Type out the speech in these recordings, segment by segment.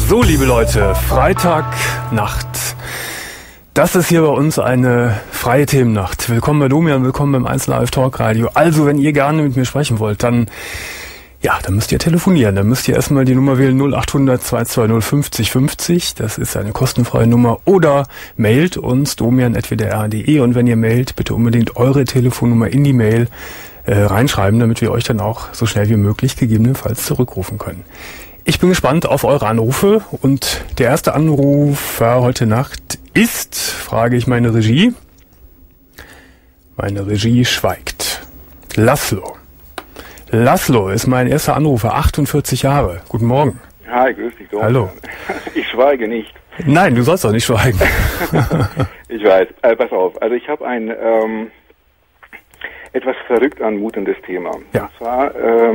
So, liebe Leute, Freitagnacht. Das ist hier bei uns eine freie Themennacht. Willkommen bei Domian, willkommen beim 1Live Talk Radio. Also, wenn ihr gerne mit mir sprechen wollt, dann müsst ihr telefonieren. Dann müsst ihr erstmal die Nummer wählen 0800 220 50 50. Das ist eine kostenfreie Nummer. Oder mailt uns domian@wdr.de. Und wenn ihr mailt, bitte unbedingt eure Telefonnummer in die Mail reinschreiben, damit wir euch dann auch so schnell wie möglich gegebenenfalls zurückrufen können. Ich bin gespannt auf eure Anrufe und der erste Anrufer heute Nacht ist, frage ich meine Regie. Meine Regie schweigt. Laszlo. Laszlo ist mein erster Anrufer, 48 Jahre. Guten Morgen. Hi, grüß dich, Dom. Hallo. Ich schweige nicht. Nein, du sollst doch nicht schweigen. Ich weiß. Pass auf. Also ich habe ein etwas verrückt anmutendes Thema. Ja. Und zwar,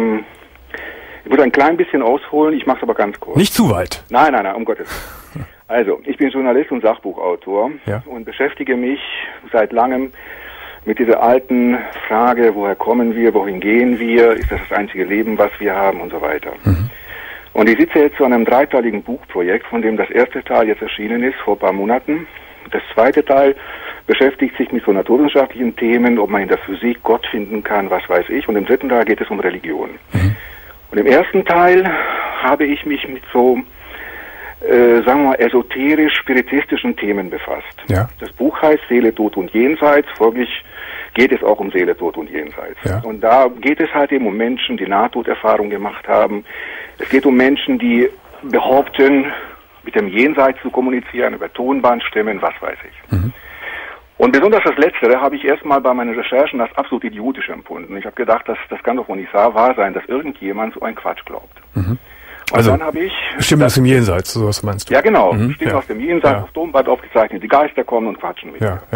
ich würde ein klein bisschen ausholen, ich mache es aber ganz kurz. Nicht zu weit. Nein, um Gottes Willen. Also, ich bin Journalist und Sachbuchautor und beschäftige mich seit langem mit dieser alten Frage, woher kommen wir, wohin gehen wir, ist das das einzige Leben, was wir haben und so weiter. Mhm. Und ich sitze jetzt zu einem dreiteiligen Buchprojekt, von dem das erste Teil jetzt erschienen ist, vor ein paar Monaten. Das zweite Teil beschäftigt sich mit so naturwissenschaftlichen Themen, ob man in der Physik Gott finden kann, was weiß ich. Und im dritten Teil geht es um Religion. Mhm. Und im ersten Teil habe ich mich mit so, sagen wir mal, esoterisch-spiritistischen Themen befasst. Ja. Das Buch heißt Seele, Tod und Jenseits, folglich geht es auch um Seele, Tod und Jenseits. Ja. Und da geht es halt eben um Menschen, die Nahtoderfahrung gemacht haben. Es geht um Menschen, die behaupten, mit dem Jenseits zu kommunizieren, über Tonbandstimmen, was weiß ich. Mhm. Und besonders das Letztere habe ich erstmal bei meinen Recherchen als absolut idiotisch empfunden. Ich habe gedacht, das kann doch wohl nicht wahr sein, dass irgendjemand so einen Quatsch glaubt. Mhm. Und also, dann habe ich... Stimmen aus dem Jenseits, so was meinst du? Ja, genau. Stimmen aus dem Jenseits, auf Tonband aufgezeichnet, die Geister kommen und quatschen mit. Ja.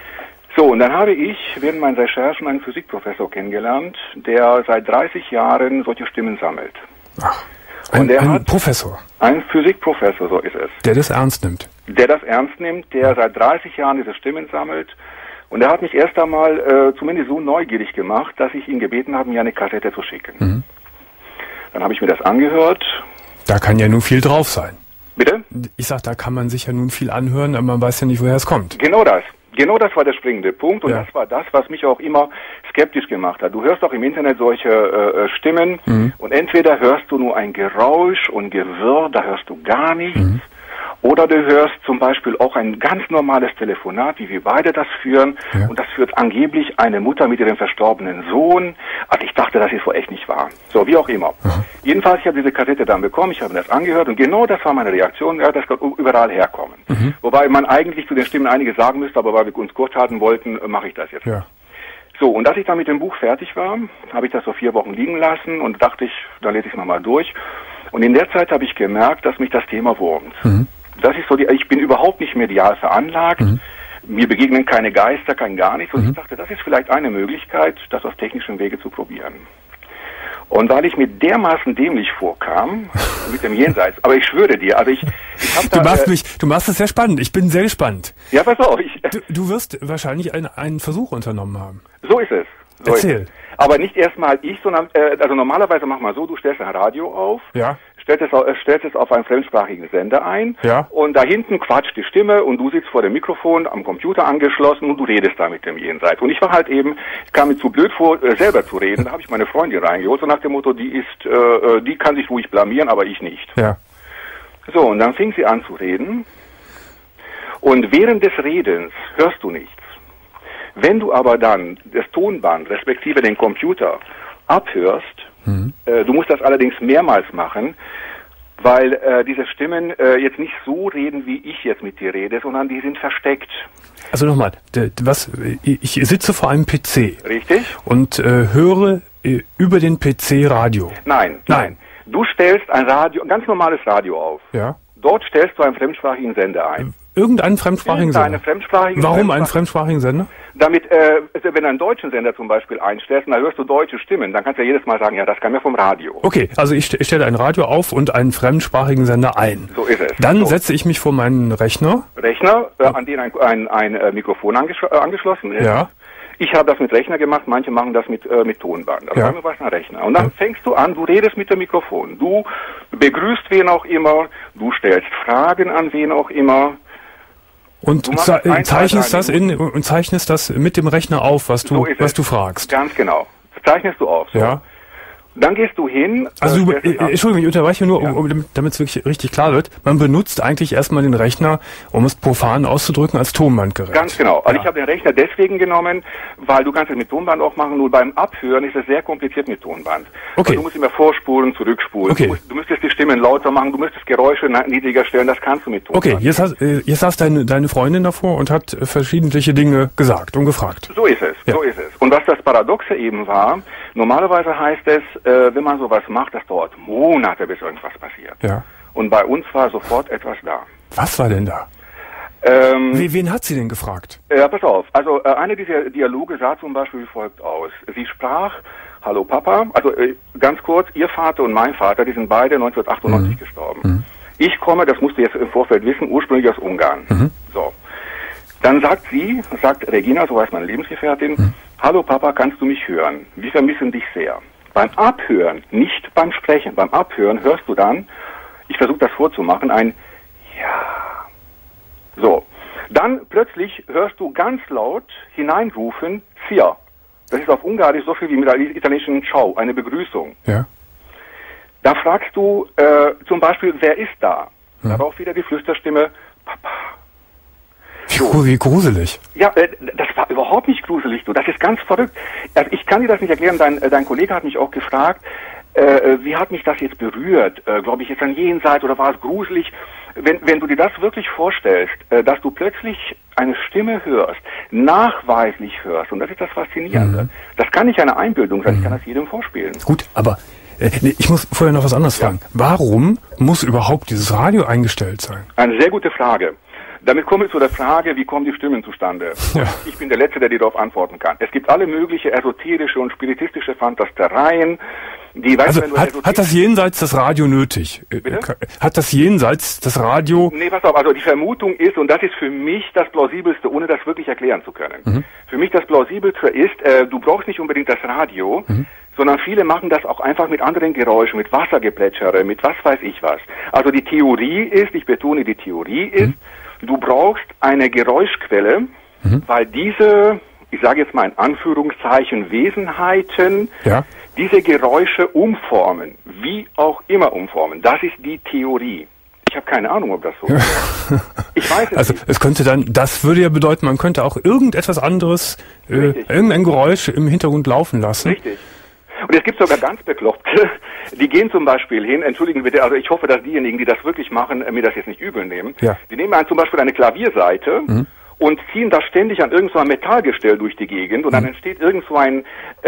So, und dann habe ich während meinen Recherchen einen Physikprofessor kennengelernt, der seit 30 Jahren solche Stimmen sammelt. Ach. Ein Professor? Ein Physikprofessor, so ist es. Der das ernst nimmt? Der das ernst nimmt, der seit 30 Jahren diese Stimmen sammelt. Und er hat mich erst einmal zumindest so neugierig gemacht, dass ich ihn gebeten habe, mir eine Kassette zu schicken. Mhm. Dann habe ich mir das angehört. Da kann ja nun viel drauf sein. Bitte? Ich sag, da kann man sich ja nun viel anhören, aber man weiß ja nicht, woher es kommt. Genau das war der springende Punkt und das war das, was mich auch immer skeptisch gemacht hat. Du hörst auch im Internet solche Stimmen und entweder hörst du nur ein Geräusch und Gewirr, da hörst du gar nichts, oder du hörst zum Beispiel auch ein ganz normales Telefonat, wie wir beide das führen, und das führt angeblich eine Mutter mit ihrem verstorbenen Sohn. Also ich dachte, das ist wohl echt nicht wahr. So, wie auch immer. Jedenfalls, ich habe diese Kassette dann bekommen, ich habe mir das angehört und genau das war meine Reaktion, das kann überall herkommen. Wobei man eigentlich zu den Stimmen einiges sagen müsste, aber weil wir uns kurz halten wollten, mache ich das jetzt. Ja. So, und als ich dann mit dem Buch fertig war, habe ich das so 4 Wochen liegen lassen und dachte ich, dann lese ich es nochmal durch. Und in der Zeit habe ich gemerkt, dass mich das Thema wurmt. Das ist so ich bin überhaupt nicht medial veranlagt. Mir begegnen keine Geister, kein gar nichts. Und ich dachte, das ist vielleicht eine Möglichkeit, das auf technischem Wege zu probieren. Und weil ich mir dermaßen dämlich vorkam, mit dem Jenseits, aber ich schwöre dir, also ich hab da... Du machst es sehr spannend, ich bin sehr gespannt. Ja, pass auf. Du wirst wahrscheinlich einen Versuch unternommen haben. So ist es. Erzähl. Aber nicht erstmal ich, sondern, also normalerweise mach mal so, du stellst ein Radio auf. Ja. Stellst es auf einen fremdsprachigen Sender ein und da hinten quatscht die Stimme und du sitzt vor dem Mikrofon am Computer angeschlossen und du redest da mit dem Jenseits. Und ich war halt eben, ich kam mir zu blöd vor, selber zu reden. Da habe ich meine Freundin reingeholt, so nach dem Motto, die kann sich ruhig blamieren, aber ich nicht. Ja. So, und dann fing sie an zu reden und während des Redens hörst du nichts. Wenn du aber dann das Tonband, respektive den Computer, abhörst, du musst das allerdings mehrmals machen, weil diese Stimmen jetzt nicht so reden, wie ich jetzt mit dir rede, sondern die sind versteckt. Also nochmal, ich sitze vor einem PC. Richtig. Und höre über den PC Radio. Nein. Du stellst ein ganz normales Radio auf. Ja. Dort stellst du einen fremdsprachigen Sender ein. Irgendeinen fremdsprachigen Sender? Warum einen fremdsprachigen Sender? Damit, wenn du einen deutschen Sender zum Beispiel einstellst, und da hörst du deutsche Stimmen, dann kannst du ja jedes Mal sagen, ja, das kam ja vom Radio. Okay, also ich stelle ein Radio auf und einen fremdsprachigen Sender ein. So ist es. Dann setze ich mich vor meinen Rechner. An den ein Mikrofon angeschlossen ist. Ja. Ich habe das mit Rechner gemacht, manche machen das mit Tonband. Also sagen wir was ein Rechner. Und dann fängst du an, du redest mit dem Mikrofon. Du begrüßt wen auch immer, du stellst Fragen an wen auch immer. Und zeichnest das mit dem Rechner auf, was du fragst. Ganz genau. Das zeichnest du auf. So. Ja. Dann gehst du hin. Also Entschuldigung, ich unterbreche nur, damit es wirklich richtig klar wird. Man benutzt eigentlich erstmal den Rechner, um es profan auszudrücken, als Tonbandgerät. Ganz genau. Also ich habe den Rechner deswegen genommen, weil du kannst es mit Tonband auch machen, nur beim Abhören ist es sehr kompliziert mit Tonband. Okay. Weil du musst immer vorspulen, zurückspulen. Okay. Du müsstest die Stimmen lauter machen, du müsstest Geräusche niedriger stellen, das kannst du mit Tonband. Okay, jetzt saß deine Freundin davor und hat verschiedentliche Dinge gesagt und gefragt. So ist es, so ist es. Und was das Paradoxe eben war, normalerweise heißt es, wenn man sowas macht, das dauert Monate, bis irgendwas passiert. Ja. Und bei uns war sofort etwas da. Was war denn da? Wen hat sie denn gefragt? Ja, pass auf. Also eine dieser Dialoge sah zum Beispiel wie folgt aus. Sie sprach, hallo Papa, also ganz kurz, ihr Vater und mein Vater, die sind beide 1998 gestorben. Ich komme, das musst du jetzt im Vorfeld wissen, ursprünglich aus Ungarn. So. Dann sagt Regina, so heißt meine Lebensgefährtin, hallo Papa, kannst du mich hören? Wir vermissen dich sehr. Beim Abhören, nicht beim Sprechen, beim Abhören hörst du dann, ich versuche das vorzumachen, ein Ja. So. Dann plötzlich hörst du ganz laut hineinrufen, Sia. Das ist auf Ungarisch so viel wie mit der italienischen Ciao, eine Begrüßung. Ja. Da fragst du zum Beispiel, wer ist da? Darauf wieder die Flüsterstimme, Papa. Wie gruselig. Ja, das war überhaupt nicht gruselig, du. Das ist ganz verrückt. Also ich kann dir das nicht erklären. Dein Kollege hat mich auch gefragt, wie hat mich das jetzt berührt? Glaube ich jetzt an Jenseits oder war es gruselig? Wenn du dir das wirklich vorstellst, dass du plötzlich eine Stimme hörst, nachweislich hörst, und das ist das Faszinierende. Das kann nicht eine Einbildung sein, ich kann das jedem vorspielen. Gut, aber ich muss vorher noch was anderes fragen. Warum muss überhaupt dieses Radio eingestellt sein? Eine sehr gute Frage. Damit kommen wir zu der Frage, wie kommen die Stimmen zustande? Ja. Ich bin der Letzte, der dir darauf antworten kann. Es gibt alle mögliche esoterische und spiritistische Fantastereien, die... Hat das Jenseits das Radio nötig? Bitte? Hat das Jenseits das Radio... Nee, pass auf, also die Vermutung ist, und das ist für mich das Plausibelste, ohne das wirklich erklären zu können. Für mich das Plausibelste ist, du brauchst nicht unbedingt das Radio, sondern viele machen das auch einfach mit anderen Geräuschen, mit Wassergeplätschere, mit was weiß ich was. Also die Theorie ist, ich betone, die Theorie ist, du brauchst eine Geräuschquelle, weil diese, ich sage jetzt mal in Anführungszeichen, Wesenheiten, diese Geräusche umformen, wie auch immer umformen. Das ist die Theorie. Ich habe keine Ahnung, ob das so ist. Ich weiß es also nicht. Es könnte dann, das würde ja bedeuten, man könnte auch irgendetwas anderes, irgendein Geräusch im Hintergrund laufen lassen. Richtig. Und es gibt sogar ganz Bekloppte, die gehen zum Beispiel hin, entschuldigen bitte, also ich hoffe, dass diejenigen, die das wirklich machen, mir das jetzt nicht übel nehmen. Ja. Die nehmen zum Beispiel eine Klavierseite und ziehen das ständig an irgend so ein Metallgestell durch die Gegend und dann entsteht irgend so ein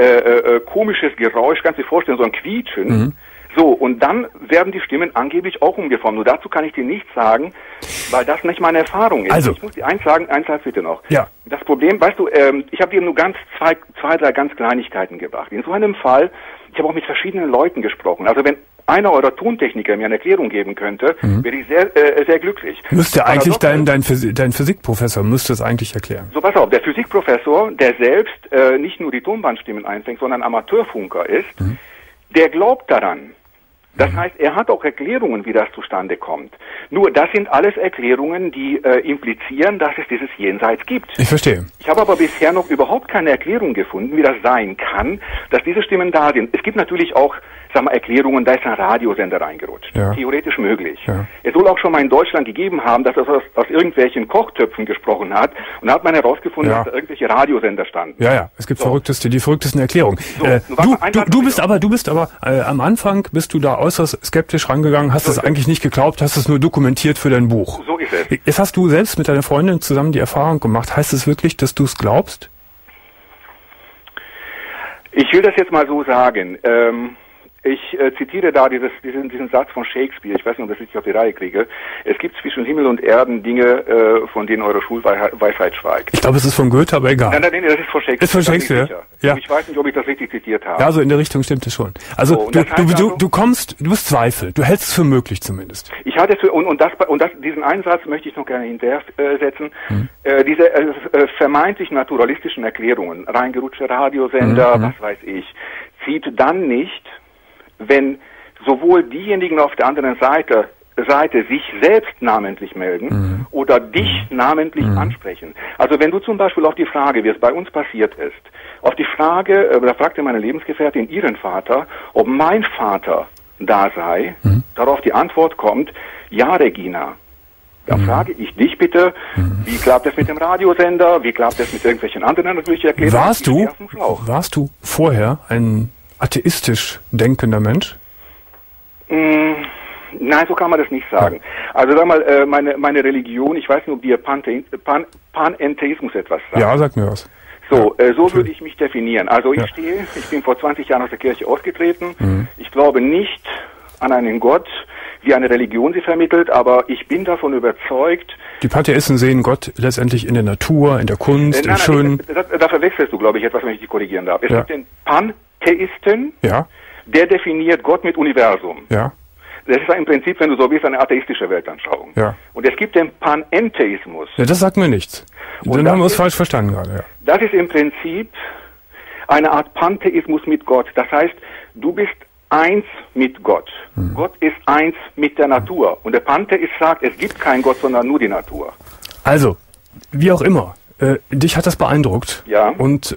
komisches Geräusch, kannst du dir vorstellen, so ein Quietschen. So, und dann werden die Stimmen angeblich auch umgeformt. Nur dazu kann ich dir nichts sagen, weil das nicht meine Erfahrung ist. Also. Ich muss dir eins sagen, eins bitte noch. Ja. Das Problem, weißt du, ich habe dir nur zwei, drei ganz Kleinigkeiten gebracht. In so einem Fall, ich habe auch mit verschiedenen Leuten gesprochen. Also wenn einer eurer Tontechniker mir eine Erklärung geben könnte, wäre ich sehr, sehr glücklich. Müsste eigentlich dein Physikprofessor müsste es eigentlich erklären. So, pass auf, der Physikprofessor, der selbst nicht nur die Tonbandstimmen einfängt, sondern Amateurfunker ist, der glaubt daran. Das heißt, er hat auch Erklärungen, wie das zustande kommt. Nur, das sind alles Erklärungen, die implizieren, dass es dieses Jenseits gibt. Ich verstehe. Ich habe aber bisher noch überhaupt keine Erklärung gefunden, wie das sein kann, dass diese Stimmen da sind. Es gibt natürlich auch, sag mal, Erklärungen, da ist ein Radiosender reingerutscht. Ja. Theoretisch möglich. Ja. Es soll auch schon mal in Deutschland gegeben haben, dass er aus irgendwelchen Kochtöpfen gesprochen hat. Und da hat man herausgefunden, dass da irgendwelche Radiosender standen. Ja, es gibt die verrücktesten Erklärungen. So, du bist aber am Anfang bist du da äußerst skeptisch rangegangen, hast es eigentlich nicht geglaubt, hast es nur dokumentiert für dein Buch. So ist es. Jetzt hast du selbst mit deiner Freundin zusammen die Erfahrung gemacht. Heißt es wirklich, dass du es glaubst? Ich will das jetzt mal so sagen. Ich zitiere da diesen Satz von Shakespeare, ich weiß nicht, ob ich das richtig auf die Reihe kriege. Es gibt zwischen Himmel und Erden Dinge, von denen eure Schulweisheit schweigt. Ich glaube, es ist von Goethe, aber egal. Nein, das ist von Shakespeare. Ist von Shakespeare? Ja. Ich weiß nicht, ob ich das richtig zitiert habe. Ja, so in der Richtung stimmt es schon. Also, so, du bist Zweifel. Du hältst es für möglich zumindest. Ich halte es für, diesen einen Satz möchte ich noch gerne hintersetzen. Diese vermeintlich naturalistischen Erklärungen, reingerutschte Radiosender, was weiß ich, zieht dann nicht, wenn sowohl diejenigen auf der anderen Seite sich selbst namentlich melden oder dich namentlich ansprechen. Also wenn du zum Beispiel auf die Frage, wie es bei uns passiert ist, auf die Frage, da fragte meine Lebensgefährtin ihren Vater, ob mein Vater da sei, darauf die Antwort kommt, ja, Regina. Da frage ich dich bitte, wie klappt es mit dem Radiosender, wie klappt es mit irgendwelchen anderen natürlich Erklärungen? Warst du vorher ein atheistisch denkender Mensch? Nein, so kann man das nicht sagen. Also sag mal, meine Religion, ich weiß nicht, ob dir Panentheismus etwas sagt. Ja, sag mir was. So, so würde ich mich definieren. Also ich bin vor 20 Jahren aus der Kirche ausgetreten. Ich glaube nicht an einen Gott, wie eine Religion sie vermittelt, aber ich bin davon überzeugt. Die Pantheisten sehen Gott letztendlich in der Natur, in der Kunst, im Schönen. Da verwechselst du, glaube ich, etwas, wenn ich dich korrigieren darf. Es gibt den Pantheisten, der definiert Gott mit Universum. Ja. Das ist im Prinzip, wenn du so willst, eine atheistische Weltanschauung. Ja. Und es gibt den Panentheismus. Ja, das sagt mir nichts. Dann haben wir es falsch verstanden gerade. Ja. Das ist im Prinzip eine Art Pantheismus mit Gott. Das heißt, du bist eins mit Gott. Gott ist eins mit der Natur. Und der Pantheist sagt, es gibt keinen Gott, sondern nur die Natur. Also, wie auch immer, dich hat das beeindruckt. Ja. Und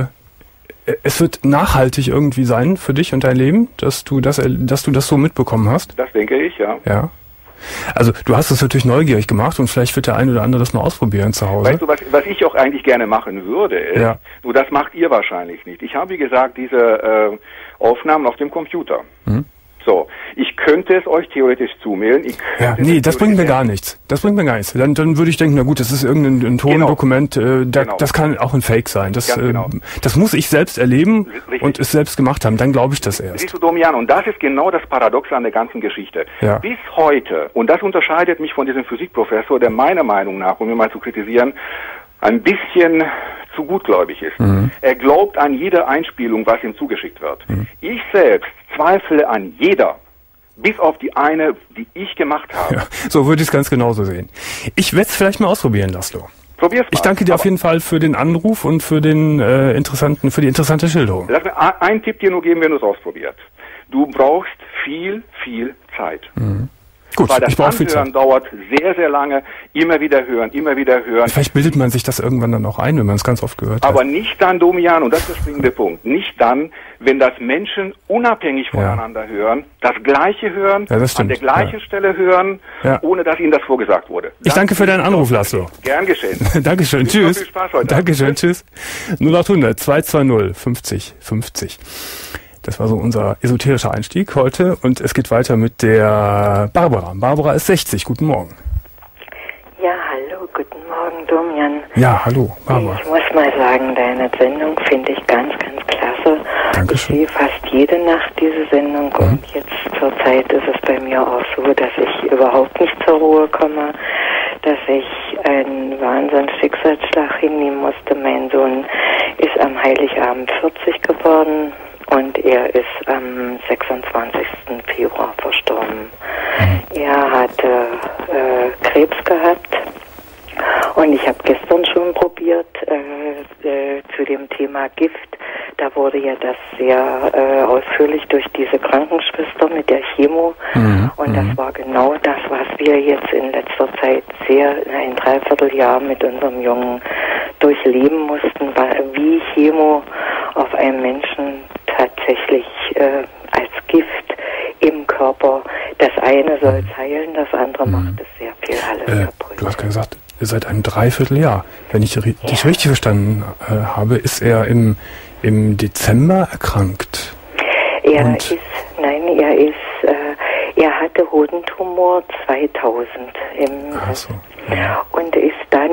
es wird nachhaltig irgendwie sein für dich und dein Leben, dass du das so mitbekommen hast? Das denke ich, ja. Ja. Also du hast es natürlich neugierig gemacht und vielleicht wird der ein oder andere das mal ausprobieren zu Hause. Weißt du, was ich auch eigentlich gerne machen würde, ist, nur das macht ihr wahrscheinlich nicht. Ich habe, wie gesagt, diese Aufnahmen auf dem Computer. So, ich könnte es euch theoretisch zumailen. Das bringt mir gar nichts. Dann würde ich denken, na gut, das ist irgendein Tondokument, das kann auch ein Fake sein. Das muss ich selbst erleben und es selbst gemacht haben. Dann glaube ich das erst. Siehst du, Domian, und das ist genau das Paradoxe an der ganzen Geschichte. Ja. Bis heute, und das unterscheidet mich von diesem Physikprofessor, der meiner Meinung nach, um mir mal zu kritisieren, ein bisschen zu gutgläubig ist. Er glaubt an jede Einspielung, was ihm zugeschickt wird. Ich selbst zweifle an jeder, bis auf die eine, die ich gemacht habe. Ja, so würde ich es ganz genauso sehen. Ich werde es vielleicht mal ausprobieren, Laszlo. Probier's mal. Ich danke dir auf jeden Fall für den Anruf und für die interessante Schilderung. Lass mir einen Tipp dir nur geben, wenn du es ausprobiert. Du brauchst viel, viel Zeit. Gut, weil das Anhören dauert sehr, sehr lange. Immer wieder hören. Vielleicht bildet man sich das irgendwann dann auch ein, wenn man es ganz oft gehört hat. Aber nicht dann, Domian, und das ist der springende Punkt, nicht dann, wenn das Menschen unabhängig voneinander hören, das Gleiche hören, an der gleichen Stelle hören, ohne dass ihnen das vorgesagt wurde. Ich danke für deinen Anruf, Laszlo. Gern geschehen. Dankeschön, tschüss. Viel Spaß heute. Dankeschön, tschüss. 0800 220 50 50. Das war so unser esoterischer Einstieg heute und es geht weiter mit der Barbara. Barbara ist 60. Guten Morgen. Ja, hallo, guten Morgen, Domian. Ja, hallo, Barbara. Ich muss mal sagen, deine Sendung finde ich ganz, ganz klasse. Dankeschön. Ich sehe fast jede Nacht diese Sendung und jetzt zur Zeit ist es bei mir auch so, dass ich überhaupt nicht zur Ruhe komme, dass ich einen Wahnsinns-Schicksalsschlag hinnehmen musste. Mein Sohn ist am Heiligabend 40 geworden. Und er ist am 26. Februar verstorben. Er hatte Krebs gehabt und ich habe gestern schon probiert zu dem Thema Gift. Da wurde ja das sehr ausführlich durch diese Krankenschwester mit der Chemo. Und das war genau das, was wir jetzt in letzter Zeit ein Dreivierteljahr mit unserem Jungen durchleben mussten, wie Chemo auf einen Menschen tatsächlich als Gift im Körper. Das eine soll es heilen, das andere macht es sehr viel alles kaputt. Du hast gesagt, seit einem Dreivierteljahr. Wenn ich dich richtig verstanden habe, ist er im Dezember erkrankt. Er hatte Hodentumor 2000 und ist dann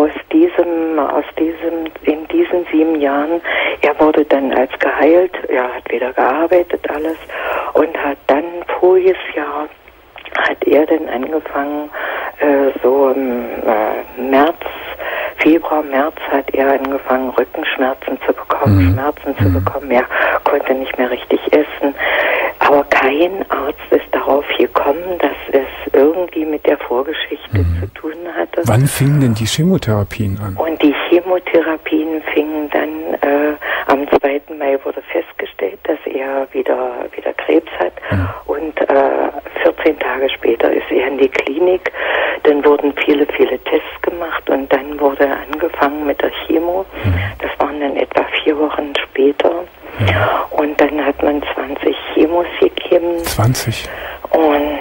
in diesen 7 Jahren, er wurde dann als geheilt, er hat wieder gearbeitet, alles, und hat dann voriges Jahr hat er dann angefangen, so im Februar, März hat er angefangen, Rückenschmerzen zu bekommen, Schmerzen zu bekommen. Er konnte nicht mehr richtig essen. Aber kein Arzt ist darauf gekommen, dass es irgendwie mit der Vorgeschichte zu tun hatte. Wann fingen denn die Chemotherapien an? Und die Chemotherapien fingen dann, am 2. Mai wurde festgestellt, dass er wieder Krebs hat. Und 14 Tage später ist er in die Klinik. Dann wurden viele Tests gemacht und dann wurde angefangen mit der Chemo. Das waren dann etwa 4 Wochen später. Und dann hat man 20 Chemos gegeben. 20? Und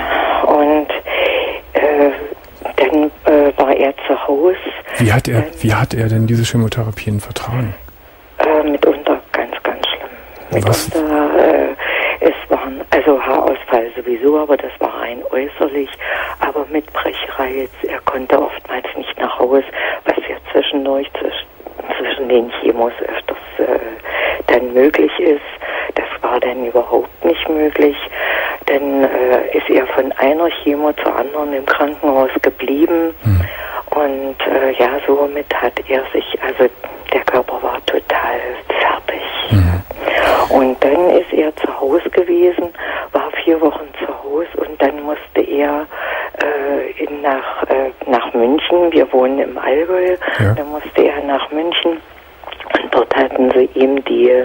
dann war er zu Hause. Wie hat er denn diese Chemotherapien vertragen? Mitunter ganz schlimm. Was? Es waren, also Haarausfall sowieso, aber das war rein äußerlich, aber mit Brechreiz. Er konnte oftmals nicht nach Hause, was ja zwischendurch zwischen den Chemos öfters dann möglich ist. Das war dann überhaupt nicht möglich. Dann ist er von einer Chemo zur anderen im Krankenhaus geblieben. Und somit hat er sich, also der Körper war total fertig. Und dann ist er zu Hause gewesen, war 4 Wochen zu Hause und dann musste er nach München. Wir wohnen im Allgäu. Ja. Dann musste er nach München und dort hatten sie ihm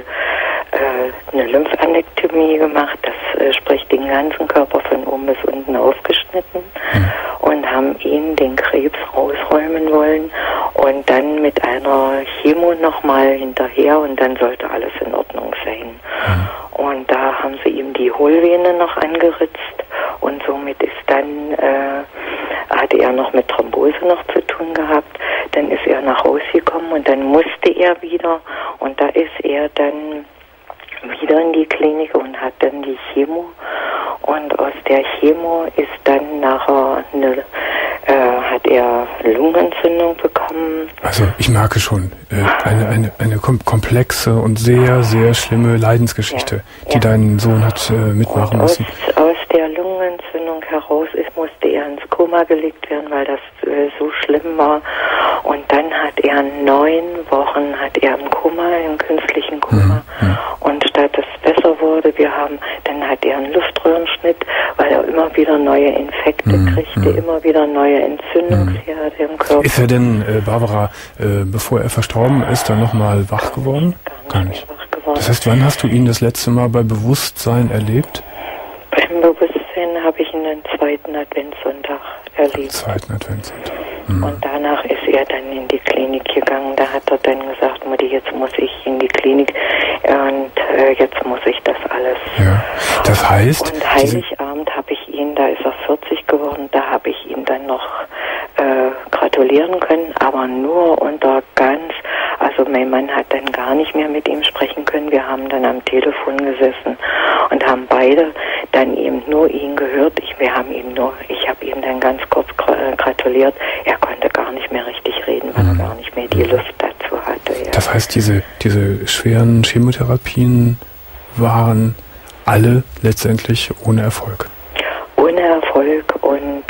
eine Lymphanektomie gemacht, das sprich den ganzen Körper von oben bis unten aufgeschnitten und haben ihn den Krebs rausräumen wollen und dann mit einer Chemo nochmal hinterher und dann sollte alles in Ordnung sein. Und da haben sie ihm die Hohlvene noch angeritzt und somit ist dann, hatte er noch mit Thrombose noch zu tun gehabt. Dann ist er nach Hause gekommen und dann musste er wieder und da ist er dann wieder in die Klinik und hat dann die Chemo und aus der Chemo ist dann nachher hat er Lungenentzündung bekommen. Also ich merke schon, eine komplexe und sehr, sehr schlimme Leidensgeschichte, die dein Sohn hat mitmachen müssen. Aus der Lungenentzündung heraus musste er ins Koma gelegt werden, weil das so schlimm war. Und dann hat er 9 Wochen im Koma, im künstlichen Koma. Und statt es besser wurde, dann hat er einen Luftröhrenschnitt, weil er immer wieder neue Infekte kriegte, immer wieder neue Entzündungsherde im Körper. Ist er denn, Barbara, bevor er verstorben ist, dann nochmal wach geworden? Gar nicht wach geworden. Das heißt, wann hast du ihn das letzte Mal bei Bewusstsein erlebt? Beim Bewusstsein habe ich ihn am 2. Adventssonntag erlebt. 2. Adventssonntag. Und danach ist er dann in die Klinik gegangen. Da hat er dann gesagt, Mutti, jetzt muss ich in die Klinik und jetzt muss ich das alles. Ja, das heißt... Und Heiligabend habe ich ihn, da ist er 40 geworden, da habe ich ihn dann noch gratulieren können, aber nur also mein Mann hat dann gar nicht mehr mit ihm sprechen können. Wir haben dann am Telefon gesessen und haben beide dann eben nur ihn gehört. Ich habe ihm dann ganz kurz gratuliert. Er konnte gar nicht mehr richtig reden, weil er gar nicht mehr die Luft dazu hatte. Ja. Das heißt, diese schweren Chemotherapien waren alle letztendlich ohne Erfolg? Ohne Erfolg und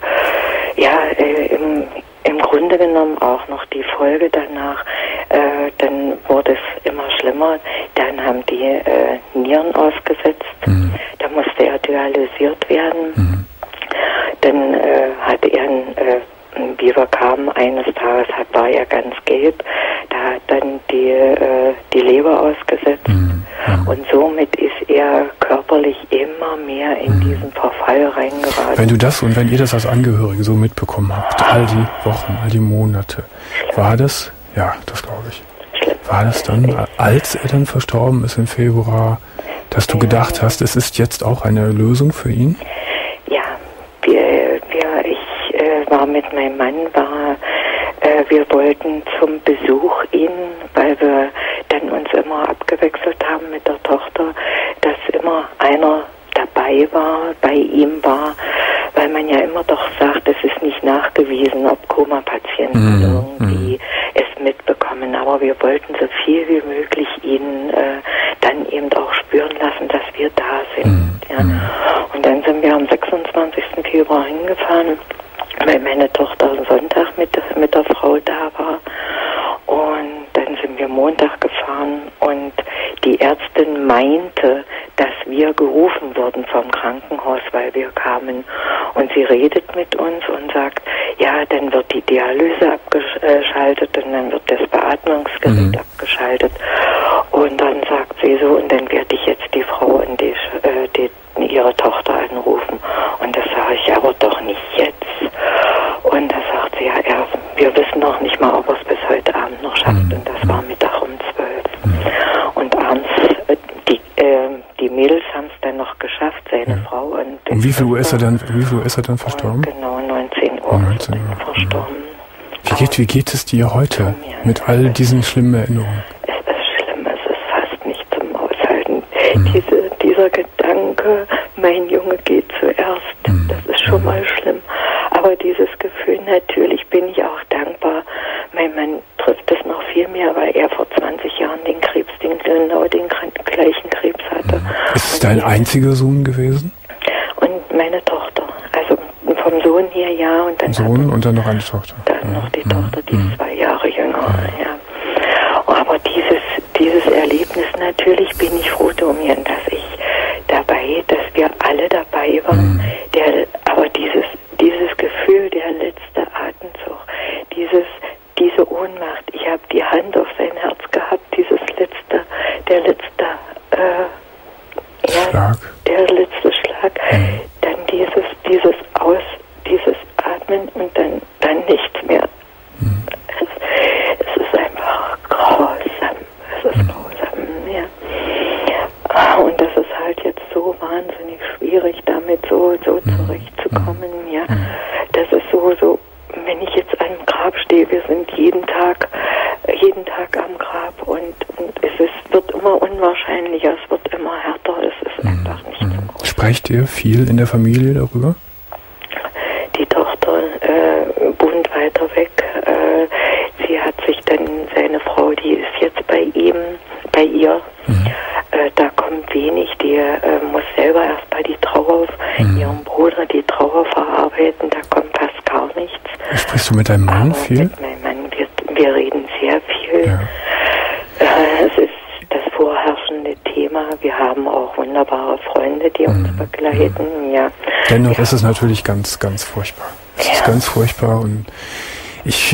im Grunde genommen auch noch die Folge danach, dann wurde es immer schlimmer, dann haben die Nieren ausgesetzt, da musste er dialysiert werden, dann hatte er wie wir kamen, eines Tages war er ganz gelb, da hat dann die Leber ausgesetzt und somit ist er körperlich immer mehr in diesen Verfall reingeraten. Wenn ihr das als Angehörige so mitbekommen habt, all die Wochen, all die Monate, war das, ja, das glaube ich, war das dann, als er dann verstorben ist im Februar, dass du gedacht hast, es ist jetzt auch eine Lösung für ihn? Ja, ich war mit meinem Mann, wir wollten zum Besuch ihn, weil wir dann uns immer abgewechselt haben mit der Tochter, dass immer einer bei ihm war, weil man ja immer doch sagt, es ist nicht nachgewiesen, ob Koma-Patienten irgendwie es mitbekommen, aber wir wollten so viel wie möglich ihn dann eben auch spüren lassen, dass wir da sind. Ja. Und dann sind wir am 26. Februar hingefahren, weil meine Tochter am Sonntag mit der Frau da war. Und dann sind wir Montag gefahren und die Ärztin meinte, dass wir gerufen wurden vom Krankenhaus, weil wir kamen. Und sie redet mit uns und sagt, ja, dann wird die Dialyse abgeschaltet und dann wird das Beatmungsgerät abgeschaltet. Und dann sagt sie so, und dann werde ich jetzt die Frau und ihre Tochter anrufen. Und das sage ich aber doch nicht jetzt. Und da sagt sie, ja, wir wissen noch nicht mal, ob er es bis heute Abend noch schafft. Und das war Mittag um 12. Und abends, die Mädels haben es dann noch geschafft, seine Frau. Und um wie viel Uhr ist er dann verstorben? Genau, 19 Uhr. 19 Uhr. Verstorben. Wie geht es dir heute mit all diesen schlimmen Erinnerungen? Es ist schlimm, es ist fast nicht zum Aushalten. Dieser Gedanke, mein Junge geht zuerst, das ist schon mal schlimm. Aber dieses Gefühl, natürlich bin ich auch dankbar. Mein Mann trifft es noch viel mehr, weil er vor 20 Jahren den gleichen Krebs hatte. Ist es dein einziger Sohn gewesen? Und meine Tochter. Also vom Sohn her ja. Und dann Sohn und dann noch eine Tochter. Dann noch die Tochter, die ist 2 Jahre jünger. Ja. Aber dieses Erlebnis, natürlich bin ich froh, Domian, dass wir alle dabei waren. Aber dieses Gefühl, der letzte Atemzug, diese Ohnmacht, ich habe die Hand auf sein Herz gehabt, der letzte Schlag, dann dieses Atmen und dann nichts mehr. Es ist einfach grausam. Es ist grausam, ja. Und das ist halt jetzt so wahnsinnig schwierig, damit so zurechtzukommen, ja. Das ist so, wenn ich jetzt am Grab stehe, wir sind jeden Tag am Grab und es wird immer unwahrscheinlicher, es wird immer härter, es ist einfach nicht so. Sprecht ihr viel in der Familie darüber? Die Tochter wohnt weiter weg. Sie hat sich dann, seine Frau, die ist jetzt bei ihr. Da kommt wenig, die muss selber erst bei die Trauer, ihrem Bruder die Trauer verarbeiten, da kommt fast gar nichts. Sprichst du mit deinem Mann viel? Mit meinem Mann, wir reden sehr viel. Ja. Es ist das vorherrschende Thema. Wir haben auch wunderbare Freunde, die uns begleiten. Ja. Dennoch ist es natürlich ganz, ganz furchtbar. Es ist ganz furchtbar und ich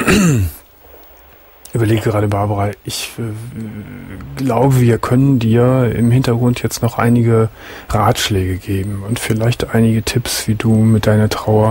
überlege gerade, Barbara, ich glaube, wir können dir im Hintergrund jetzt noch einige Ratschläge geben und vielleicht einige Tipps, wie du mit deiner Trauer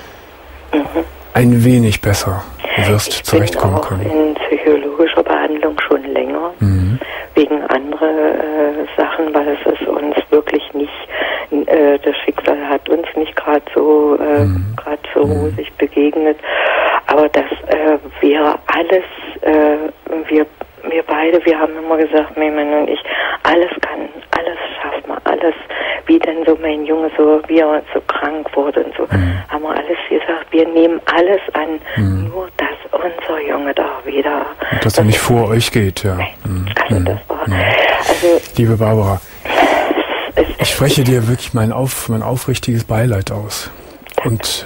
ein wenig besser wirst zurechtkommen können. Ich bin auch in psychologischer Behandlung schon länger, wegen anderer Sachen, weil es ist uns wirklich nicht, das Schicksal hat uns nicht gerade so rosig begegnet, aber das wäre alles, wir beide, wir haben immer gesagt, mein Mann und ich, alles schafft man, alles, wie denn so mein Junge, so wie er so krank wurde und so, haben wir alles gesagt, wir nehmen alles an, nur dass unser Junge da wieder... Dass er nicht vor euch geht, ja. Also das war... Also, liebe Barbara, ich spreche dir wirklich mein aufrichtiges Beileid aus und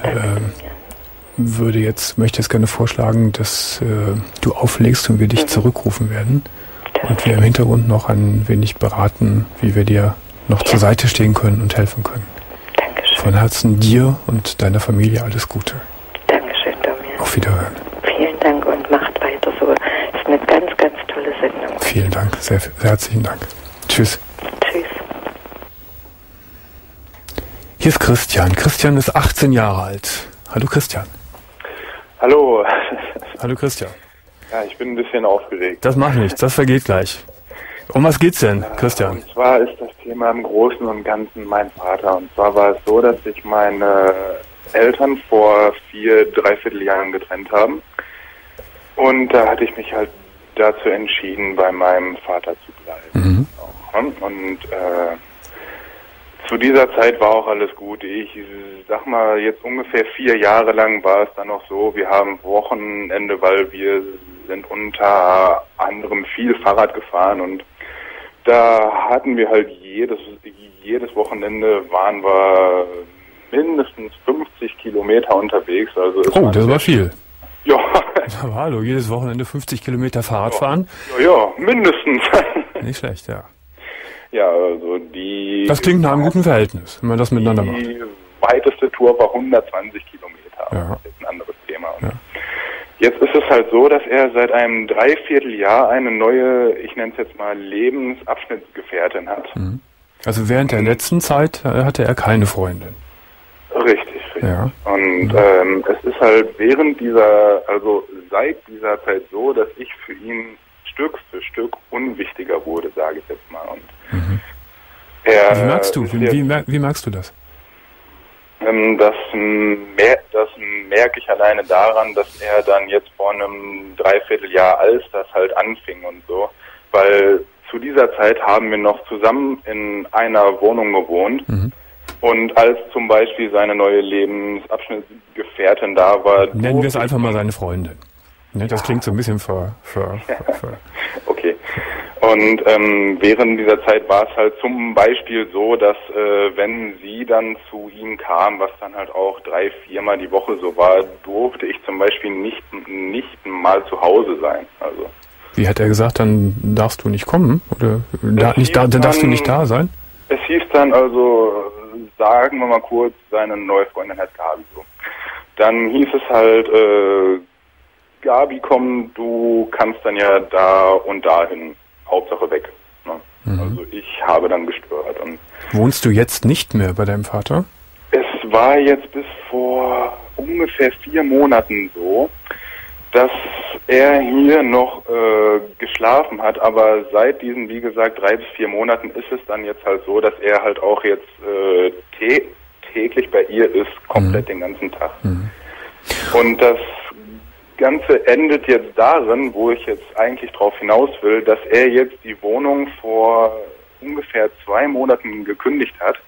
möchte jetzt gerne vorschlagen, dass du auflegst und wir dich zurückrufen werden und wir im Hintergrund noch ein wenig beraten, wie wir dir noch zur Seite stehen können und helfen können. Dankeschön. Von Herzen dir und deiner Familie alles Gute. Dankeschön, Domian. Auf Wiederhören. Vielen Dank und macht weiter so. Es ist eine ganz, ganz tolle Sendung. Vielen Dank, sehr, sehr herzlichen Dank. Tschüss. Tschüss. Hier ist Christian. Christian ist 18 Jahre alt. Hallo Christian. Hallo. Hallo Christian. Ja, ich bin ein bisschen aufgeregt. Das macht nichts, das vergeht gleich. Um was geht's denn, Christian? Und zwar ist das Thema im Großen und Ganzen mein Vater. Und zwar war es so, dass sich meine Eltern vor 3/4 Jahren getrennt haben. Und da hatte ich mich halt dazu entschieden, bei meinem Vater zu bleiben. Und zu dieser Zeit war auch alles gut. Ich sag mal, jetzt ungefähr 4 Jahre lang war es dann noch so, wir haben Wochenende, weil wir sind unter anderem viel Fahrrad gefahren und da hatten wir halt jedes Wochenende waren wir mindestens 50 Kilometer unterwegs. Also das war viel. Ja. Aber hallo, jedes Wochenende 50 Kilometer Fahrrad fahren? Ja, mindestens. Nicht schlecht, ja. Ja, also das klingt nach einem guten Verhältnis, wenn man das miteinander macht. Die weiteste Tour war 120 Kilometer. Ja. Das ist ein anderes Thema. Ja. Jetzt ist es halt so, dass er seit einem Dreivierteljahr eine neue, ich nenne es jetzt mal Lebensabschnittsgefährtin hat. Mhm. Also während der letzten Zeit hatte er keine Freundin. Richtig. Ja. Und es ist halt seit dieser Zeit so, dass ich für ihn Stück für Stück unwichtiger wurde, sage ich jetzt mal. Und wie merkst du? Wie merkst du das? Das merke ich alleine daran, dass er dann jetzt vor einem Dreivierteljahr, als das halt anfing und so, weil zu dieser Zeit haben wir noch zusammen in einer Wohnung gewohnt. Mhm. Und als zum Beispiel seine neue Lebensabschnittsgefährtin da war... Nennen wir es einfach mal seine Freundin. Ne, das klingt so ein bisschen Okay. Und während dieser Zeit war es halt zum Beispiel so, dass wenn sie dann zu ihm kam, was dann halt auch 3-4 Mal die Woche so war, durfte ich zum Beispiel nicht mal zu Hause sein. Also. Wie hat er gesagt, dann darfst du nicht kommen? Oder dann darfst du nicht da sein? Es hieß dann also, sagen wir mal kurz, seine neue Freundin heißt Gabi so. Dann hieß es halt, Gabi, komm, du kannst dann ja da und dahin, Hauptsache weg. Ne? Mhm. Also ich habe dann gestört. Und wohnst du jetzt nicht mehr bei deinem Vater? Es war jetzt bis vor ungefähr 4 Monaten so, dass er hier noch geschlafen hat, aber seit diesen, wie gesagt, 3 bis 4 Monaten ist es dann jetzt halt so, dass er halt auch jetzt täglich bei ihr ist, komplett den ganzen Tag. Mhm. Und das Ganze endet jetzt darin, wo ich jetzt eigentlich drauf hinaus will, dass er jetzt die Wohnung vor ungefähr 2 Monaten gekündigt hat,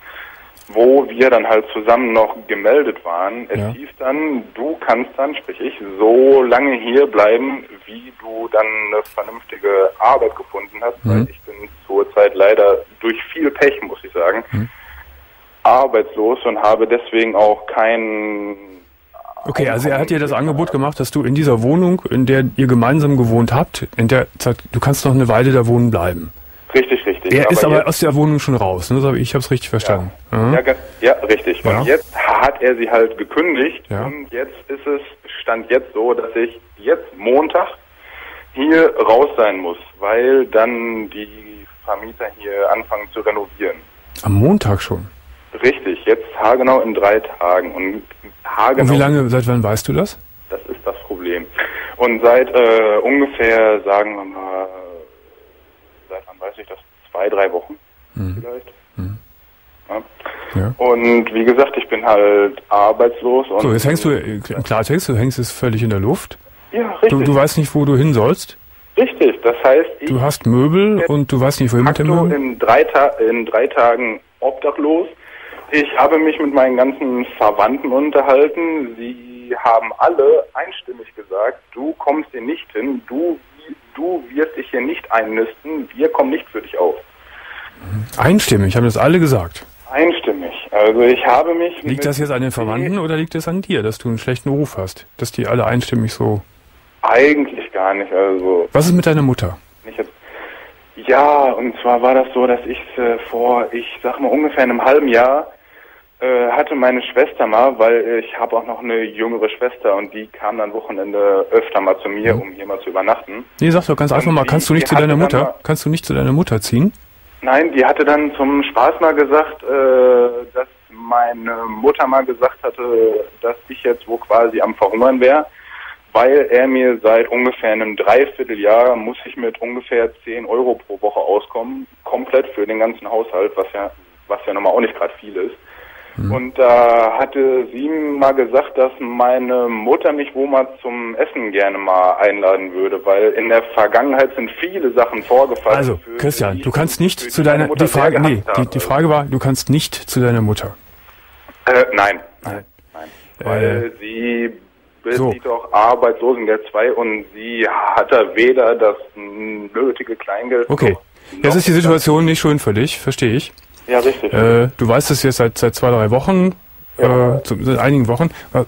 wo wir dann halt zusammen noch gemeldet waren. Es hieß dann, du kannst dann, sprich ich, so lange hier bleiben, wie du dann eine vernünftige Arbeit gefunden hast, weil ich bin zurzeit leider durch viel Pech, muss ich sagen, arbeitslos und habe deswegen auch keinen... Okay, also er hat dir das Angebot gemacht, dass du in dieser Wohnung, in der ihr gemeinsam gewohnt habt, in der Zeit, du kannst noch eine Weile da wohnen bleiben. Richtig. Er ist aber aus der Wohnung schon raus, ne? Ich habe es richtig verstanden. Ja, richtig. Und jetzt hat er sie halt gekündigt und jetzt ist es, Stand jetzt so, dass ich jetzt Montag hier raus sein muss, weil dann die Vermieter hier anfangen zu renovieren. Am Montag schon? Richtig, jetzt haargenau in 3 Tagen. Und wie lange, seit wann weißt du das? Das ist das Problem. Und seit ungefähr, sagen wir mal, seit wann weiß ich das? 2-3 Wochen vielleicht. Mhm. Ja. Und wie gesagt, ich bin halt arbeitslos. Und so, jetzt hängst du, Klartext, du hängst es völlig in der Luft. Ja, richtig. Du weißt nicht, wo du hin sollst. Richtig, das heißt... Du hast Möbel und du weißt nicht, wohin mit dem Möbel? In 3 Tagen obdachlos. Ich habe mich mit meinen ganzen Verwandten unterhalten. Sie haben alle einstimmig gesagt, du kommst hier nicht hin, du wirst dich hier nicht einnisten, wir kommen nicht für dich auf. Einstimmig, haben das alle gesagt? Einstimmig. Also ich habe mich... Liegt das jetzt an den Verwandten oder liegt es an dir, dass du einen schlechten Ruf hast? Dass die alle einstimmig so... Eigentlich gar nicht, also... Was ist mit deiner Mutter? Ja, und zwar war das so, dass ich vor, ich sag mal ungefähr einem halben Jahr hatte meine Schwester mal, weil ich habe auch noch eine jüngere Schwester und die kam dann Wochenende öfter mal zu mir, um hier mal zu übernachten. Nee, sag doch ganz einfach mal, kannst du nicht zu deiner Mutter? Kannst du nicht zu deiner Mutter ziehen? Nein, die hatte dann zum Spaß mal gesagt, dass meine Mutter mal gesagt hatte, dass ich jetzt wo quasi am Verhungern wäre, weil er mir seit ungefähr einem Dreivierteljahr muss ich mit ungefähr 10 Euro pro Woche auskommen, komplett für den ganzen Haushalt, was ja nochmal auch nicht gerade viel ist. Und da hatte sie mal gesagt, dass meine Mutter mich wohl mal zum Essen gerne mal einladen würde, weil in der Vergangenheit sind viele Sachen vorgefallen. Also, Christian, du kannst nicht zu deiner Mutter. Die Frage war, du kannst nicht zu deiner Mutter. Nein. Weil sie bezieht auch Arbeitslosengeld 2 und sie hat da weder das nötige Kleingeld. Okay. Jetzt ist die Situation nicht schön für dich, verstehe ich. Ja, richtig. Du weißt es jetzt seit 2-3 Wochen, seit einigen Wochen.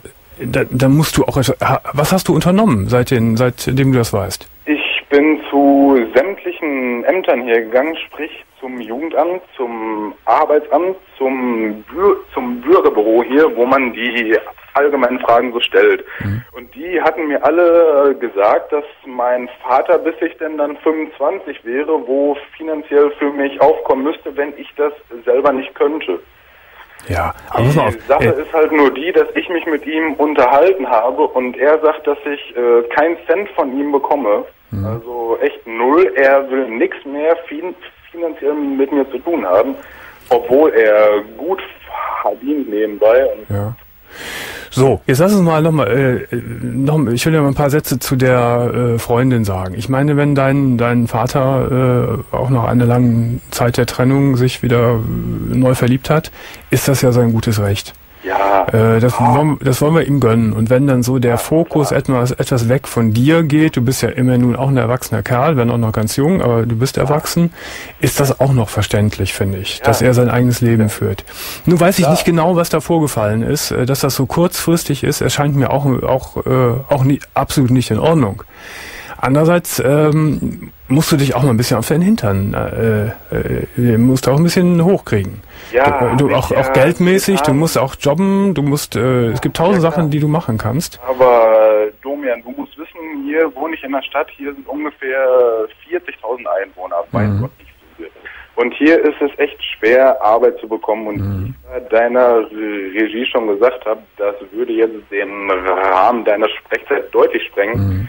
Da musst du auch, was hast du unternommen, seitdem du das weißt? Ich bin zu sämtlichen Ämtern hier gegangen, sprich zum Jugendamt, zum Arbeitsamt, zum Bürgerbüro hier, wo man die allgemeinen Fragen so stellt. Und die hatten mir alle gesagt, dass mein Vater, bis ich denn dann 25 wäre, wo finanziell für mich aufkommen müsste, wenn ich das selber nicht könnte. Ja, aber pass mal auf. Die Sache ist halt nur die, dass ich mich mit ihm unterhalten habe und er sagt, dass ich keinen Cent von ihm bekomme. Also echt null. Er will nichts mehr finanziell mit mir zu tun haben, obwohl er gut verdient nebenbei. Ja. So, jetzt lass uns mal nochmal, ich will ja mal ein paar Sätze zu der Freundin sagen. Ich meine, wenn dein Vater auch nach einer langen Zeit der Trennung sich wieder neu verliebt hat, ist das ja sein gutes Recht. Ja. Das wollen wir ihm gönnen. Und wenn dann so der Fokus etwas weg von dir geht, du bist ja immer nun auch ein erwachsener Kerl, wenn auch noch ganz jung, aber du bist erwachsen, ist das auch noch verständlich, finde ich, dass er sein eigenes Leben führt. Nun weiß ich nicht genau, was da vorgefallen ist, dass das so kurzfristig ist, erscheint mir auch nie, absolut nicht in Ordnung. Andererseits musst du dich auch mal ein bisschen auf deinen Hintern, musst du auch ein bisschen hochkriegen. Ja, auch geldmäßig, du musst auch jobben, es gibt 1000 Sachen, die du machen kannst. Aber Domian, du musst wissen, hier wohne ich in der Stadt, hier sind ungefähr 40.000 Einwohner, weiß Gott nicht so viel. Und hier ist es echt schwer, Arbeit zu bekommen. Und wie ich deiner Regie schon gesagt habe, das würde jetzt den Rahmen deiner Sprechzeit deutlich sprengen,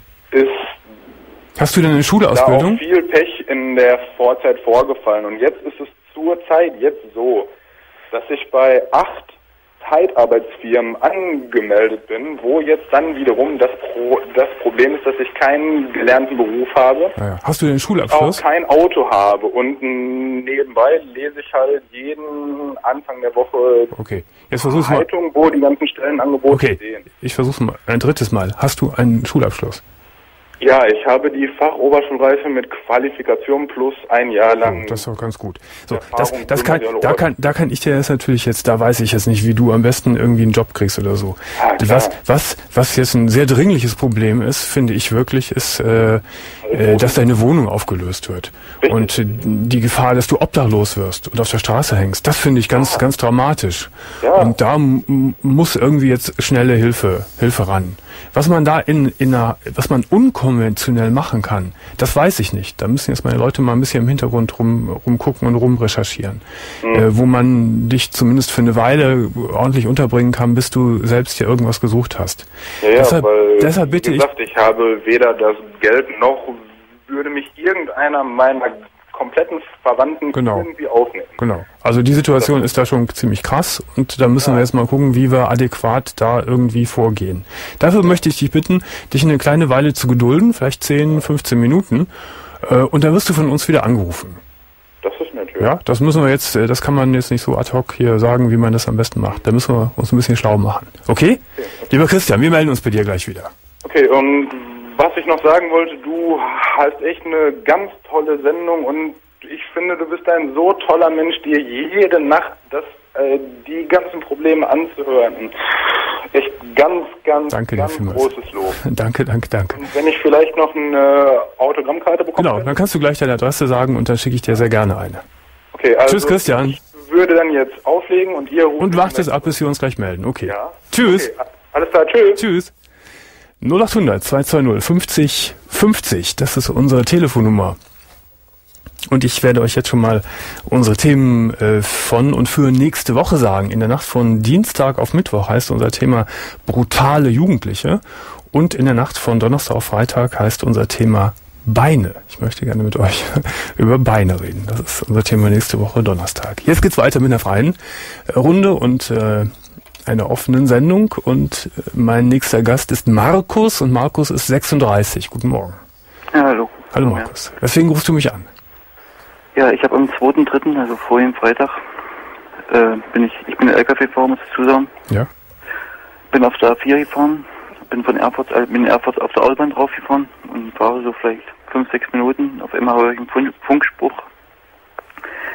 Hast du denn eine Schulausbildung? Da auch viel Pech in der Vorzeit vorgefallen. Und jetzt ist es zur Zeit jetzt so, dass ich bei 8 Zeitarbeitsfirmen angemeldet bin, wo jetzt dann wiederum das Problem ist, dass ich keinen gelernten Beruf habe. Ja. Hast du den Schulabschluss? Auch kein Auto habe. Und nebenbei lese ich halt jeden Anfang der Woche jetzt versuch's mal. Zeitung, wo die ganzen Stellenangebote stehen. Ich versuch's mal ein drittes Mal. Hast du einen Schulabschluss? Ja, ich habe die Fachoberschulreife mit Qualifikation plus ein Jahr lang. So, das ist doch ganz gut. So, da kann ich dir jetzt natürlich da weiß ich jetzt nicht, wie du am besten irgendwie einen Job kriegst oder so. Ja, was jetzt ein sehr dringliches Problem ist, finde ich wirklich, ist, dass deine Wohnung aufgelöst wird. Richtig. Und die Gefahr, dass du obdachlos wirst und auf der Straße hängst, das finde ich ganz dramatisch. Ja. Und da muss irgendwie jetzt schnelle Hilfe ran. Was man da was man unkonventionell machen kann, das weiß ich nicht. Da müssen jetzt meine Leute mal ein bisschen im Hintergrund rumgucken und rumrecherchieren. Wo man dich zumindest für eine Weile ordentlich unterbringen kann, bis du selbst hier irgendwas gesucht hast. Ja, deshalb bitte ich habe weder das Geld noch würde mich irgendeiner meiner kompletten Verwandten irgendwie aufnehmen. Genau. Also die Situation ist da schon ziemlich krass und da müssen wir jetzt mal gucken, wie wir adäquat da irgendwie vorgehen. Dafür möchte ich dich bitten, dich eine kleine Weile zu gedulden, vielleicht 10, 15 Minuten, und dann wirst du von uns wieder angerufen. Das ist natürlich. Ja, das müssen wir jetzt, das kann man jetzt nicht so ad hoc hier sagen, wie man das am besten macht. Da müssen wir uns ein bisschen schlau machen. Okay? Lieber Christian, wir melden uns bei dir gleich wieder. Okay, und was ich noch sagen wollte, du hast echt eine ganz tolle Sendung und ich finde, du bist ein so toller Mensch, dir jede Nacht die ganzen Probleme anzuhören. Echt ganz großes Lob. Danke. Und wenn ich vielleicht noch eine Autogrammkarte bekomme? Genau, dann kannst du gleich deine Adresse sagen und dann schicke ich dir sehr gerne eine. Okay, also tschüss, Christian. Ich würde dann jetzt auflegen und ihr ruft. Und wartet ab, bis wir uns gleich melden. Okay. Ja. Tschüss. Okay. Alles klar, tschüss. Tschüss. 0800 220 50 50, das ist unsere Telefonnummer. Und ich werde euch jetzt schon mal unsere Themen von und für nächste Woche sagen. In der Nacht von Dienstag auf Mittwoch heißt unser Thema brutale Jugendliche. Und in der Nacht von Donnerstag auf Freitag heißt unser Thema Beine. Ich möchte gerne mit euch über Beine reden. Das ist unser Thema nächste Woche Donnerstag. Jetzt geht's weiter mit einer freien Runde und einer offenen Sendung. Und mein nächster Gast ist Markus und Markus ist 36. Guten Morgen. Ja, hallo. Hallo Markus. Weswegen rufst du mich an? Ja, ich habe am 2.3., also vorigen Freitag, ich bin LKW-Fahrer, muss ich zusagen. Ja. Bin auf der A4 gefahren, bin in Erfurt auf der Autobahn draufgefahren und fahre so vielleicht 5-6 Minuten. Auf einmal höre ich einen Funkspruch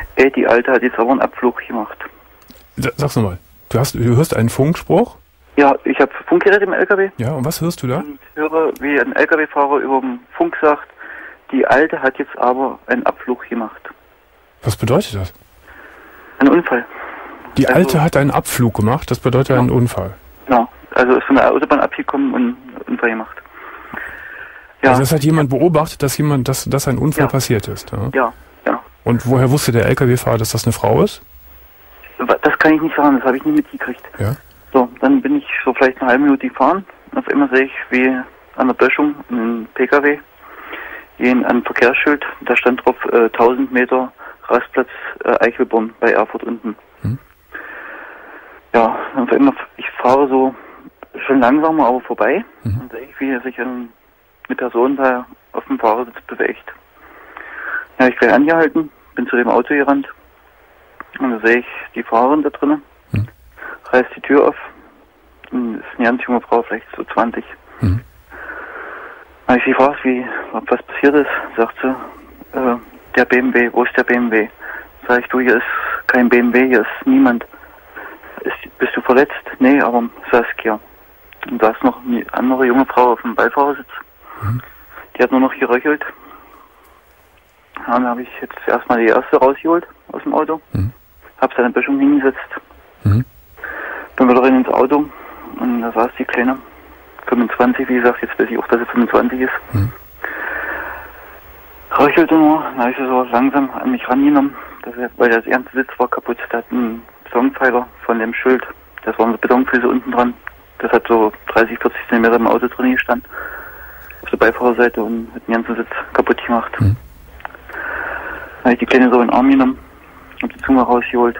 Die Alte hat jetzt aber einen Abflug gemacht. Sag's nochmal. Du hörst einen Funkspruch? Ja, ich habe Funkgerät im LKW. Ja, und was hörst du da? Und höre, wie ein LKW-Fahrer über den Funk sagt, die Alte hat jetzt aber einen Abflug gemacht. Was bedeutet das? Ein Unfall. Die Alte hat einen Abflug gemacht, das bedeutet einen Unfall. Ja, also ist von der Autobahn abgekommen und einen Unfall gemacht. Ja. Also das hat jemand beobachtet, dass ein Unfall passiert ist. Ja. Und woher wusste der LKW-Fahrer, dass das eine Frau ist? Das kann ich nicht sagen, das habe ich nicht mitgekriegt. Ja. So, dann bin ich so vielleicht eine halbe Minute gefahren. Auf einmal sehe ich, wie an der Böschung ein PKW gehen an ein Verkehrsschild. Da stand drauf 1000 Meter Rastplatz Eichelborn bei Erfurt unten. Ja, und auf einmal, ich fahre so schon langsamer, aber vorbei. Und sehe ich, wie sich eine Person da auf dem Fahrersitz bewegt. Ja, ich gleich angehalten, bin zu dem Auto gerannt. Und da sehe ich die Fahrerin da drinnen. Reißt die Tür auf. Und ist eine ganz junge Frau, vielleicht so 20. Als ich sie fragte, was passiert ist, sagt sie, der BMW, wo ist der BMW? Sag ich, du, hier ist kein BMW, hier ist niemand. Bist du verletzt? Nee, aber Saskia. Und da ist noch eine andere junge Frau auf dem Beifahrersitz. Die hat nur noch geröchelt. Ja, dann habe ich jetzt erstmal die erste rausgeholt aus dem Auto. Hab seine Böschung hingesetzt. Bin wieder rein ins Auto und da saß die Kleine. 25, wie gesagt, jetzt weiß ich auch, dass sie 25 ist. Röchelte nur, dann habe ich sie so langsam an mich rangenommen, weil das erste Sitz war kaputt. Da hat ein Betonpfeiler von dem Schild, das waren so Betonfüße unten dran. Das hat so 30, 40 cm im Auto drin gestanden. Auf der Beifahrerseite und hat den ganzen Sitz kaputt gemacht. Dann habe ich die Kleine so in den Arm genommen, habe die Zunge rausgeholt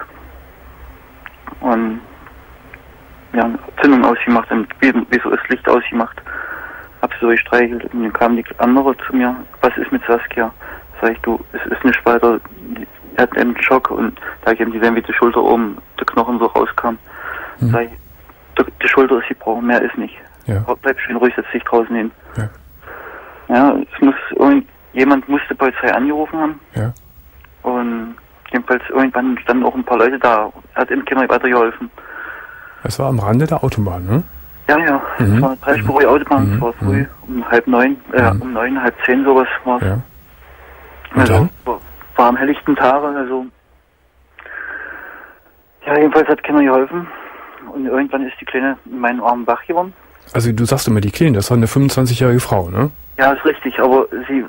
und ja, Zündung ausgemacht und wie so das Licht ausgemacht. Hab sie so gestreichelt und dann kam die andere zu mir. Was ist mit Saskia? Sag ich, du, es ist nicht weiter. Er hat einen Schock und da ich eben gesehen, wie die Schulter oben, der Knochen so rauskam. Sag ich, die Schulter ist gebrochen, mehr ist nicht. Ja. Bleib schön ruhig, setz dich draußen hin. Ja, jemand musste Polizei angerufen haben. Ja. Und jedenfalls irgendwann standen auch ein paar Leute da. Er hat im Kinder weitergeholfen. Es war am Rande der Autobahn, ne? Ja. Es war eine dreispurige Autobahn. Es war früh um 8:30, um 9, 9:30 sowas war es. Ja. Also war am helllichten Tage, also ja, jedenfalls hat Kinder geholfen. Und irgendwann ist die Kleine in meinen Armen wach geworden. Also du sagst immer die Kleine, das war eine 25-jährige Frau, ne? Ja, ist richtig, aber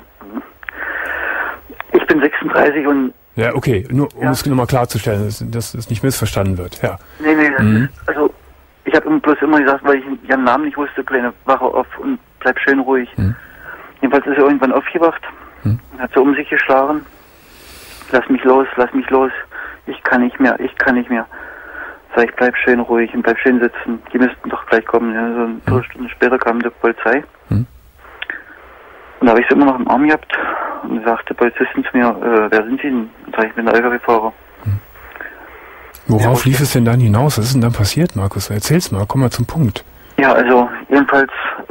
ich bin 36 und... Ja, okay, nur um es nochmal klarzustellen, dass es nicht missverstanden wird, ja. Nee, also ich habe bloß immer gesagt, weil ich ihren Namen nicht wusste, Kleine, wache auf und bleib schön ruhig. Jedenfalls ist er irgendwann aufgewacht und hat so um sich geschlagen. Lass mich los, ich kann nicht mehr. Sag ich, bleib schön ruhig und bleib schön sitzen. Die müssten doch gleich kommen. Ja, so eine Viertelstunde später kam die Polizei. Und da habe ich sie immer noch im Arm gehabt und sagte der Polizistin zu mir, wer sind Sie denn? Und sag ich, bin der LKW-Fahrer. Worauf lief es denn dann hinaus? Was ist denn dann passiert, Markus? Erzähl's mal, komm mal zum Punkt. Ja, also jedenfalls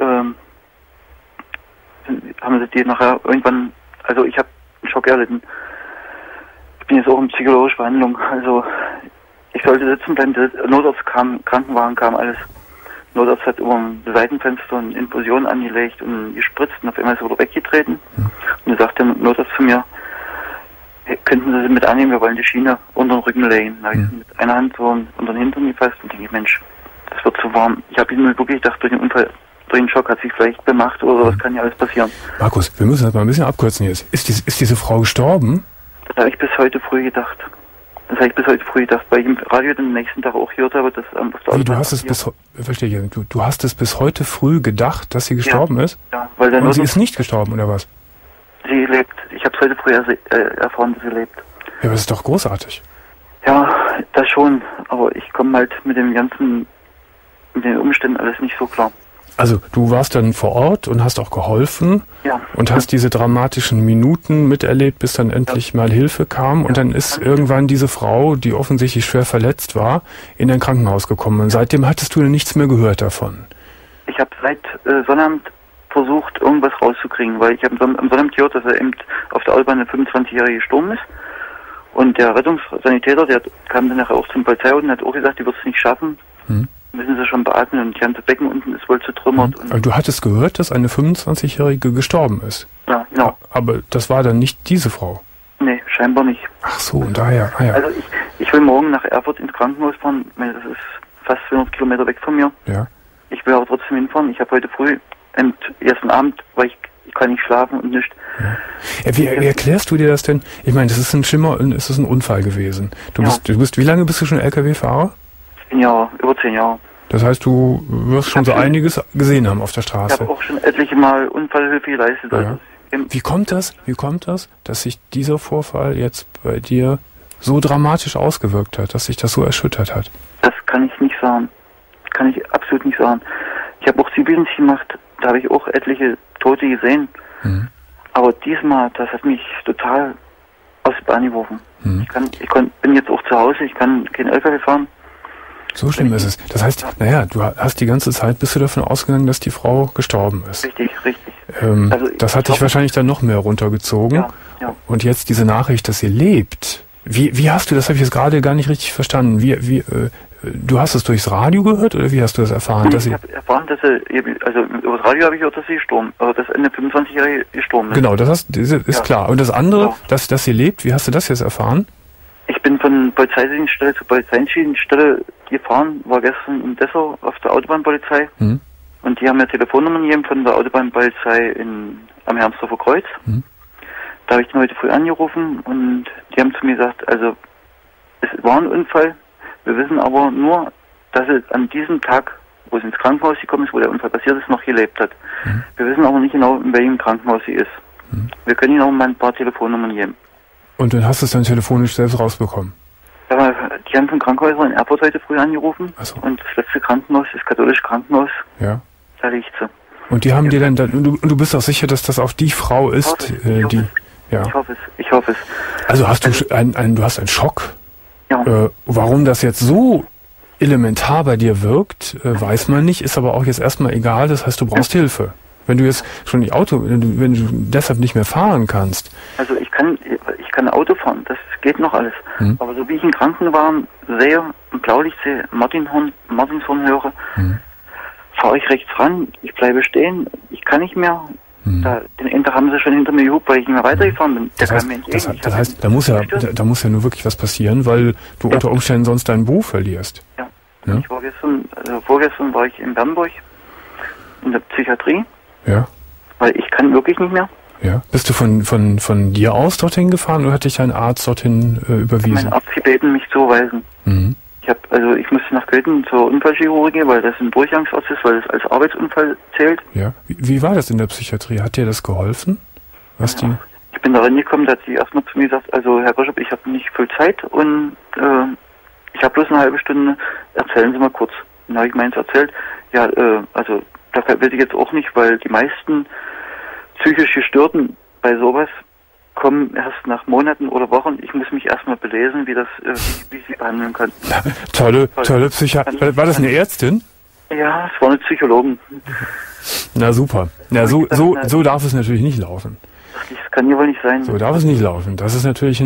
haben sie die nachher irgendwann, also ich habe einen Schock erlitten. Ich bin jetzt auch in psychologischer Behandlung, also ich sollte sitzen bleiben, der Notarzt kam, Krankenwagen kam, alles. Notarzt hat über ein Seitenfenster eine Infusion angelegt und gespritzt und auf einmal ist er wieder weggetreten. Und da sagt der Notarzt zu mir, hey, könnten Sie mit annehmen, wir wollen die Schiene unter den Rücken legen. Da habe ich mit einer Hand so unter den Hintern gefasst und denke, Mensch, das wird zu warm. Ich habe mir wirklich gedacht, durch den Unfall, durch den Schock hat sich vielleicht bemacht oder was kann ja alles passieren. Markus, wir müssen das mal ein bisschen abkürzen jetzt. Ist diese Frau gestorben? Das habe ich bis heute früh gedacht. Weil ich im Radio den nächsten Tag auch gehört habe, dass auf der Autobahn... Du hast es bis heute früh gedacht, dass sie gestorben ist? Ja, weil und sie ist nicht gestorben, oder was? Sie lebt. Ich habe es heute früh erfahren, dass sie lebt. Ja, aber das ist doch großartig. Ja, das schon. Aber ich komme halt mit den Umständen alles nicht so klar. Also du warst dann vor Ort und hast auch geholfen und hast diese dramatischen Minuten miterlebt, bis dann endlich mal Hilfe kam und dann ist irgendwann diese Frau, die offensichtlich schwer verletzt war, in ein Krankenhaus gekommen und seitdem hattest du nichts mehr gehört davon. Ich habe seit Sonnabend versucht, irgendwas rauszukriegen, weil ich habe am Sonnabend gehört, dass er eben auf der Autobahn eine 25-Jährige gestorben ist Und der Rettungssanitäter, der kam dann nachher auch zum Polizeiauto und hat auch gesagt, die wird es nicht schaffen. Müssen sie schon beatmen und die ganze Becken unten ist wohl zertrümmert. Aber du hattest gehört, dass eine 25-Jährige gestorben ist. Ja, genau. Aber das war dann nicht diese Frau? Nee, scheinbar nicht. Ach so, und daher, ja. Also ich will morgen nach Erfurt ins Krankenhaus fahren, das ist fast 200 Kilometer weg von mir. Ja. Ich will aber trotzdem hinfahren. Ich habe heute früh, ersten Abend, weil ich kann nicht schlafen und nicht. Ja. Wie erklärst du dir das denn? Ich meine, das ist ein Unfall gewesen. Du bist, wie lange bist du schon LKW-Fahrer? 10 Jahre, über 10 Jahre. Das heißt, du wirst schon so einiges gesehen haben auf der Straße. Ich habe auch schon etliche Mal Unfallhilfe geleistet. Ja. Also Wie kommt das, dass sich dieser Vorfall jetzt bei dir so dramatisch ausgewirkt hat, dass sich das so erschüttert hat? Das kann ich nicht sagen. Kann ich absolut nicht sagen. Ich habe auch Zivildienst gemacht, da habe ich auch etliche Tote gesehen. Aber diesmal, das hat mich total aus der Bahn geworfen. Bin jetzt auch zu Hause, ich kann kein LKW fahren. So schlimm ist es. Das heißt, du hast die ganze Zeit, bist du davon ausgegangen, dass die Frau gestorben ist. Richtig. Das hat dich wahrscheinlich dann noch mehr runtergezogen. Ja. Und jetzt diese Nachricht, dass sie lebt. Wie hast du, das habe ich jetzt gerade gar nicht richtig verstanden. Du hast es durchs Radio gehört oder wie hast du das erfahren? Ich habe erfahren, dass über das Radio habe ich gehört, dass sie gestorben, dass eine 25-Jährige gestorben ist. Genau, das ist klar. Und das andere, dass sie lebt, wie hast du das jetzt erfahren? Ich bin von Polizeidienststelle zu Polizeidienststelle gefahren, war gestern in Dessau auf der Autobahnpolizei. Und die haben mir Telefonnummern gegeben von der Autobahnpolizei am Hermsdorfer Kreuz. Da habe ich dann heute früh angerufen und die haben zu mir gesagt, also es war ein Unfall, wir wissen aber nur, dass es an diesem Tag, wo es ins Krankenhaus gekommen ist, wo der Unfall passiert ist, noch gelebt hat. Wir wissen aber nicht genau, in welchem Krankenhaus sie ist. Wir können Ihnen auch mal ein paar Telefonnummern geben. Und dann hast du es dann telefonisch selbst rausbekommen? Ja, die haben von Krankenhäusern in Erfurt heute früh angerufen. So. Und das letzte Krankenhaus, das katholische Krankenhaus, da liegt sie. Und die haben dir dann, du bist auch sicher, dass das auch die Frau ist, die... Ja. Ich hoffe es. Also hast du du hast einen Schock? Ja. Warum das jetzt so elementar bei dir wirkt, weiß man nicht, ist aber auch jetzt erstmal egal, das heißt, du brauchst Hilfe. Wenn du jetzt schon wenn du deshalb nicht mehr fahren kannst. Also ich kann Auto fahren, das geht noch alles. Aber so wie ich in Krankenwagen sehe, im Blaulicht sehe, Martinshorn höre, fahre ich rechts ran, ich bleibe stehen, ich kann nicht mehr. Den Ende haben sie schon hinter mir gehupt, weil ich nicht mehr weitergefahren bin. Das heißt, da muss ja nur wirklich was passieren, weil du unter Umständen sonst deinen Beruf verlierst. Ja. Ich war vorgestern war ich in Bernburg in der Psychiatrie. Ja. Weil ich kann wirklich nicht mehr. Ja. Bist du von dir aus dorthin gefahren oder hat dich ein Arzt dorthin überwiesen? Mein Arzt gebeten, mich zu überweisen. Ich musste nach Köthen zur Unfallchirurgie, weil das ein Durchgangsarzt ist, weil das als Arbeitsunfall zählt. Ja. Wie war das in der Psychiatrie? Hat dir das geholfen? Ich bin da reingekommen, da hat sie erstmal zu mir gesagt, also Herr Bischof, ich habe nicht viel Zeit und ich habe bloß eine halbe Stunde, erzählen Sie mal kurz. Dann habe ich meins erzählt. Ja, also da will ich jetzt auch nicht, weil die meisten psychisch Gestörten bei sowas kommen erst nach Monaten oder Wochen. Ich muss mich erstmal belesen, wie sie behandeln kann. Tolle Psychiaterin. War das eine Ärztin? Ja, es war eine Psychologin. Na super. Ja, so darf es natürlich nicht laufen. Das kann ja wohl nicht sein. So darf es nicht laufen. Das ist natürlich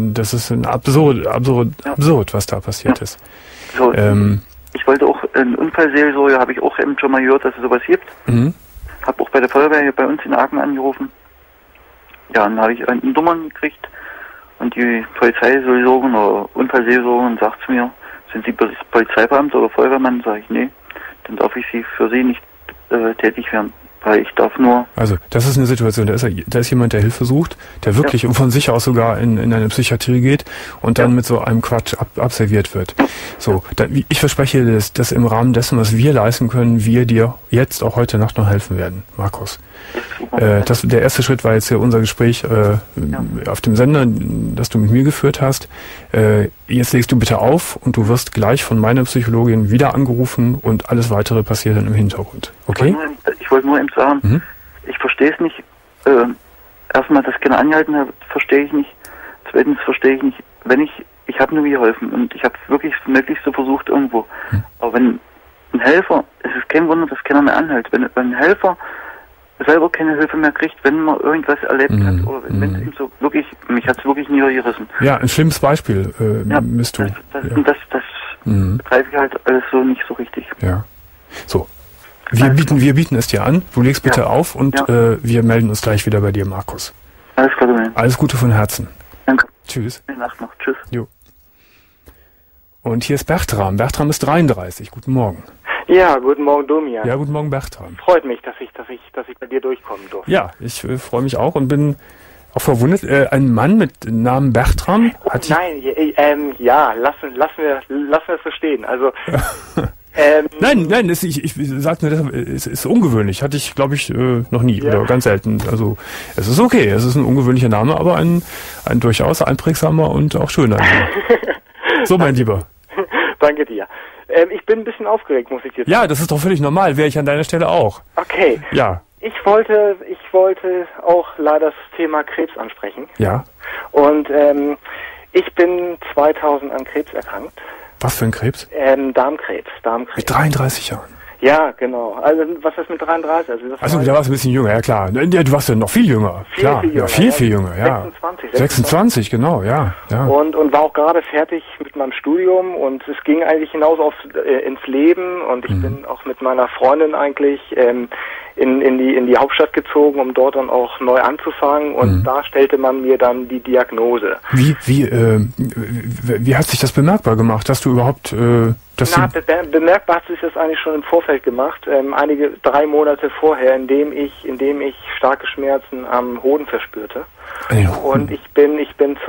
absurd, was da passiert ist. So, ich wollte auch in Unfallseelsorge, habe ich auch eben schon mal gehört, dass es sowas gibt. Habe auch bei der Feuerwehr hier bei uns in Aachen angerufen. Ja, dann habe ich einen Nummern gekriegt und die Polizeiseelsorgerin oder Unfallseelsorgerin sagt zu mir, sind Sie Polizeibeamter oder Feuerwehrmann? Sage ich, nee, dann darf ich für Sie nicht tätig werden. Weil ich darf nur... Also, das ist eine Situation, da ist jemand, der Hilfe sucht, der wirklich von sich aus sogar in eine Psychiatrie geht und dann mit so einem Quatsch abserviert wird. So, ich verspreche dir, dass im Rahmen dessen, was wir leisten können, wir dir jetzt auch heute Nacht noch helfen werden, Markus. Der erste Schritt war jetzt hier unser Gespräch auf dem Sender, das du mit mir geführt hast. Jetzt legst du bitte auf und du wirst gleich von meiner Psychologin wieder angerufen und alles weitere passiert dann im Hintergrund. Okay? Ich wollte nur eben sagen, ich verstehe es nicht. Erstmal, dass keiner angehalten hat, verstehe ich nicht. Zweitens verstehe ich nicht, ich habe nur geholfen und ich habe wirklich das Möglichste versucht irgendwo. Aber wenn ein Helfer, es ist kein Wunder, dass keiner mehr anhält, wenn ein Helfer selber keine Hilfe mehr kriegt, wenn man irgendwas erlebt hat oder wenn es ihm so wirklich, mich hat es wirklich niedergerissen. Ja, ein schlimmes Beispiel bist du. Das begreife ich halt alles so nicht so richtig. Ja. So. Wir bieten es dir an. Du legst bitte auf und wir melden uns gleich wieder bei dir, Markus. Alles klar, Domian. Alles Gute von Herzen. Danke. Tschüss. Gute Nacht noch. Tschüss. Jo. Und hier ist Bertram. Bertram ist 33. Guten Morgen. Ja, guten Morgen, Domian. Ja, guten Morgen, Bertram. Freut mich, dass ich bei dir durchkommen durfte. Ja, ich freue mich auch und bin auch verwundert. Ein Mann mit Namen Bertram hat... Nein, lassen wir es so stehen. Also... Nein, ich sag nur, es ist ungewöhnlich. Hatte ich, glaube ich, noch nie oder ganz selten. Also es ist okay, es ist ein ungewöhnlicher Name, aber ein durchaus einprägsamer und auch schöner Name. So, mein Lieber. Danke dir. Ich bin ein bisschen aufgeregt, muss ich dir sagen. Ja, das ist doch völlig normal. Wäre ich an deiner Stelle auch. Okay. Ja. Ich wollte auch leider das Thema Krebs ansprechen. Ja. Und ich bin 2000 an Krebs erkrankt. Was für ein Krebs? Darmkrebs. Mit 33 Jahren? Ja, genau. Also was ist mit 33? Also da warst du ein bisschen jünger, ja klar. Du warst ja noch viel jünger. Viel jünger, ja. 26, genau, ja. Und war auch gerade fertig mit meinem Studium und es ging eigentlich hinaus ins Leben und ich bin auch mit meiner Freundin eigentlich in die Hauptstadt gezogen, um dort dann auch neu anzufangen und da stellte man mir dann die Diagnose. Wie hat sich das bemerkbar gemacht, dass du überhaupt... bemerkbar hat sich das eigentlich schon im Vorfeld gemacht, 3 Monate vorher, indem ich starke Schmerzen am Hoden verspürte. Und ich bin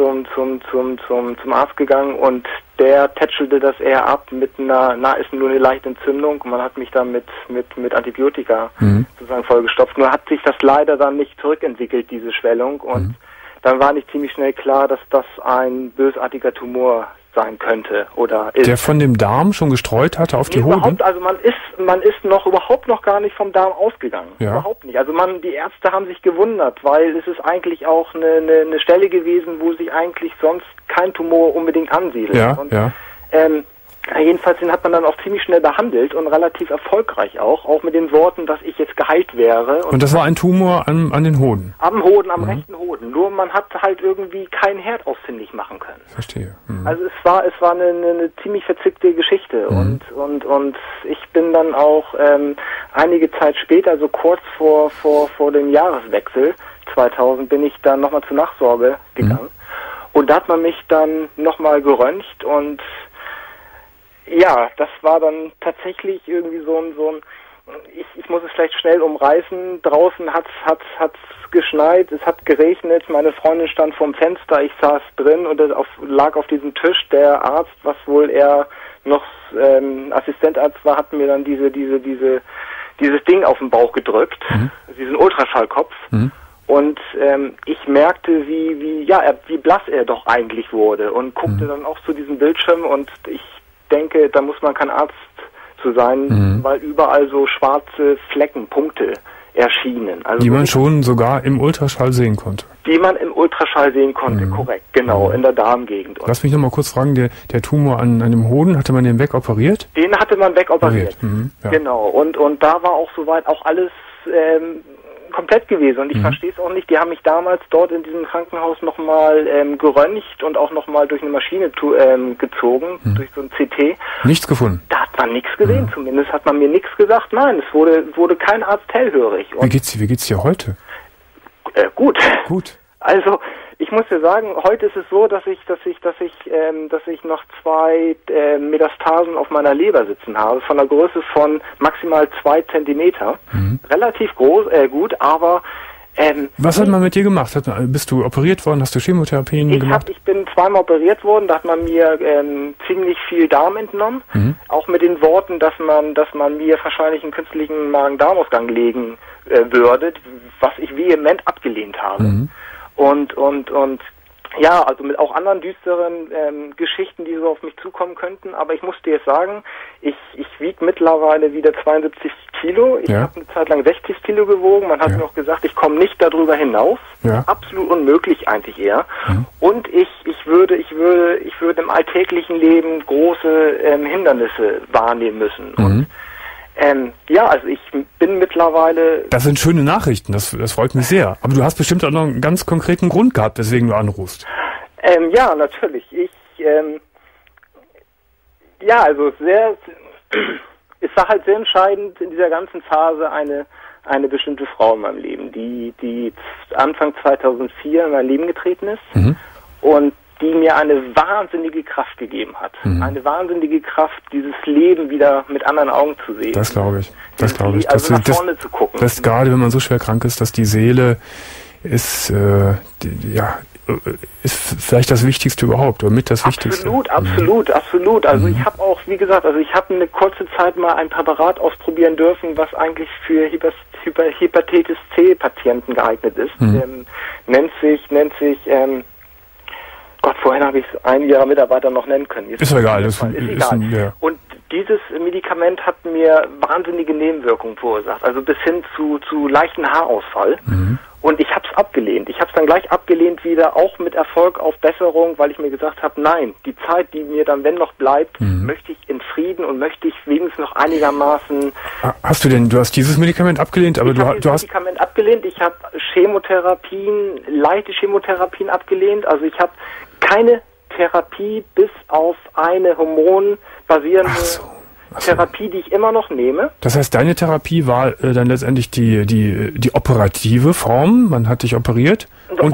zum Arzt gegangen und der tätschelte das eher ab mit ist nur eine leichte Entzündung und man hat mich dann mit Antibiotika sozusagen vollgestopft. Nur hat sich das leider dann nicht zurückentwickelt, diese Schwellung, und dann war nicht ziemlich schnell klar, dass das ein bösartiger sein könnte oder ist. Der von dem Darm schon gestreut hatte auf die Hoden? Also man ist überhaupt noch gar nicht vom Darm ausgegangen. Ja. Überhaupt nicht. Also die Ärzte haben sich gewundert, weil es ist eigentlich auch eine Stelle gewesen, wo sich eigentlich sonst kein Tumor unbedingt ansiedelt. Ja, jedenfalls den hat man dann auch ziemlich schnell behandelt und relativ erfolgreich auch mit den Worten, dass ich jetzt geheilt wäre. Und das war ein Tumor an den Hoden? Am Hoden, am rechten Hoden. Nur man hat halt irgendwie keinen Herd ausfindig machen können. Verstehe. Also es war eine ziemlich verzwickte Geschichte und ich bin dann auch einige Zeit später, also kurz vor dem Jahreswechsel 2000, bin ich dann nochmal zur Nachsorge gegangen und da hat man mich dann nochmal geröntgt und ja, das war dann tatsächlich irgendwie so ein ich muss es vielleicht schnell umreißen. Draußen hat's geschneit, es hat geregnet, meine Freundin stand vorm Fenster, ich saß drin und lag auf diesem Tisch. Der Arzt, was wohl er noch Assistentarzt war, hat mir dann dieses Ding auf den Bauch gedrückt, diesen Ultraschallkopf. Und ich merkte, wie blass er doch eigentlich wurde und guckte dann auch zu diesem Bildschirm und ich denke, da muss man kein Arzt zu sein, weil überall so schwarze Flecken, Punkte erschienen. Also die man schon sogar im Ultraschall sehen konnte. Die man im Ultraschall sehen konnte, korrekt, genau, in der Darmgegend. Lass mich noch mal kurz fragen, der Tumor an dem Hoden, hatte man den wegoperiert? Den hatte man wegoperiert, genau. Und da war auch soweit auch alles komplett gewesen und ich verstehe es auch nicht. Die haben mich damals dort in diesem Krankenhaus nochmal geröntgt und auch nochmal durch eine Maschine gezogen, durch so ein CT. Nichts gefunden? Da hat man nichts gesehen, zumindest hat man mir nichts gesagt. Nein, es wurde kein Arzt hellhörig. Und wie geht's dir heute? Gut. Also ich muss dir sagen, heute ist es so, dass ich noch 2 Metastasen auf meiner Leber sitzen habe, von der Größe von maximal 2 Zentimeter. Relativ groß, gut, aber was hat man mit dir gemacht? Bist du operiert worden? Hast du Chemotherapien gemacht? Ich bin 2-mal operiert worden, da hat man mir ziemlich viel Darm entnommen, auch mit den Worten, dass man mir wahrscheinlich einen künstlichen Magen-Darm-Ausgang legen würde, was ich vehement abgelehnt habe. Und ja, also mit auch anderen düsteren Geschichten, die so auf mich zukommen könnten. Aber ich muss dir jetzt sagen, ich wiege mittlerweile wieder 72 Kilo. Ich habe eine Zeit lang 60 Kilo gewogen. Man hat mir auch gesagt, ich komme nicht darüber hinaus. Absolut unmöglich eigentlich eher. Und ich würde im alltäglichen Leben große Hindernisse wahrnehmen müssen. Und Also ich bin mittlerweile... Das sind schöne Nachrichten, das freut mich sehr. Aber du hast bestimmt auch noch einen ganz konkreten Grund gehabt, weswegen du anrufst. Ja, natürlich. Es war halt sehr entscheidend in dieser ganzen Phase eine bestimmte Frau in meinem Leben, die Anfang 2004 in mein Leben getreten ist und die mir eine wahnsinnige Kraft gegeben hat. Eine wahnsinnige Kraft, dieses Leben wieder mit anderen Augen zu sehen. Das glaube ich. Also nach vorne zu gucken. Das gerade, wenn man so schwer krank ist, dass die Seele ist vielleicht das Wichtigste überhaupt oder mit das Wichtigste. Absolut. Also ich habe auch, wie gesagt, ich habe eine kurze Zeit mal ein Präparat ausprobieren dürfen, was eigentlich für Hepatitis C Patienten geeignet ist. Nennt sich vorhin habe ich es einen ihrer Mitarbeiter noch nennen können. Ist egal. Ist egal. Und dieses Medikament hat mir wahnsinnige Nebenwirkungen verursacht, also bis hin zu leichten Haarausfall. Und ich habe es abgelehnt. Ich habe es dann gleich abgelehnt wieder, auch mit Erfolg auf Besserung, weil ich mir gesagt habe, nein, die Zeit, die mir dann, wenn noch bleibt, möchte ich in Frieden und möchte ich wenigstens noch einigermaßen... Du hast dieses Medikament abgelehnt, aber du hast... Medikament abgelehnt, ich habe leichte Chemotherapien abgelehnt, also ich habe keine Therapie bis auf eine hormonbasierende Therapie, die ich immer noch nehme. Das heißt, deine Therapie war dann letztendlich die operative Form, man hat dich operiert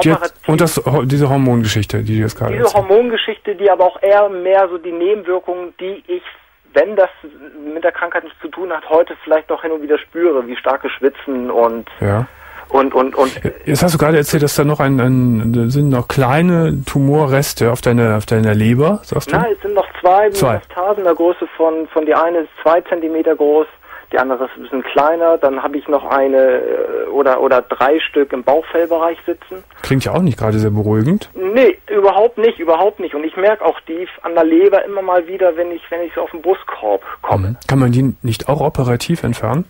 diese Hormongeschichte, die du jetzt gerade Diese Hormongeschichte, die aber auch eher mehr so die Nebenwirkungen, die ich, wenn das mit der Krankheit nichts zu tun hat, heute vielleicht noch hin und wieder spüre, wie starke Schwitzen und... Ja. Und jetzt hast du gerade erzählt, dass da noch sind noch kleine Tumorreste auf deiner Leber, sagst du? Nein, es sind noch zwei Metastasen der Größe von die eine ist 2 Zentimeter groß, die andere ist ein bisschen kleiner, dann habe ich noch eine oder 3 Stück im Bauchfellbereich sitzen. Klingt ja auch nicht gerade sehr beruhigend. Nee, überhaupt nicht. Und ich merke auch die an der Leber immer mal wieder, wenn ich so auf den Brustkorb komme. Kann man die nicht auch operativ entfernen?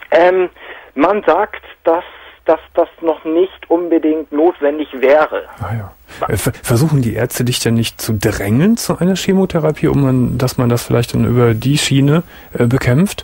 Man sagt, dass das noch nicht unbedingt notwendig wäre. Versuchen die Ärzte dich denn nicht zu drängen zu einer Chemotherapie, dass man das vielleicht dann über die Schiene bekämpft?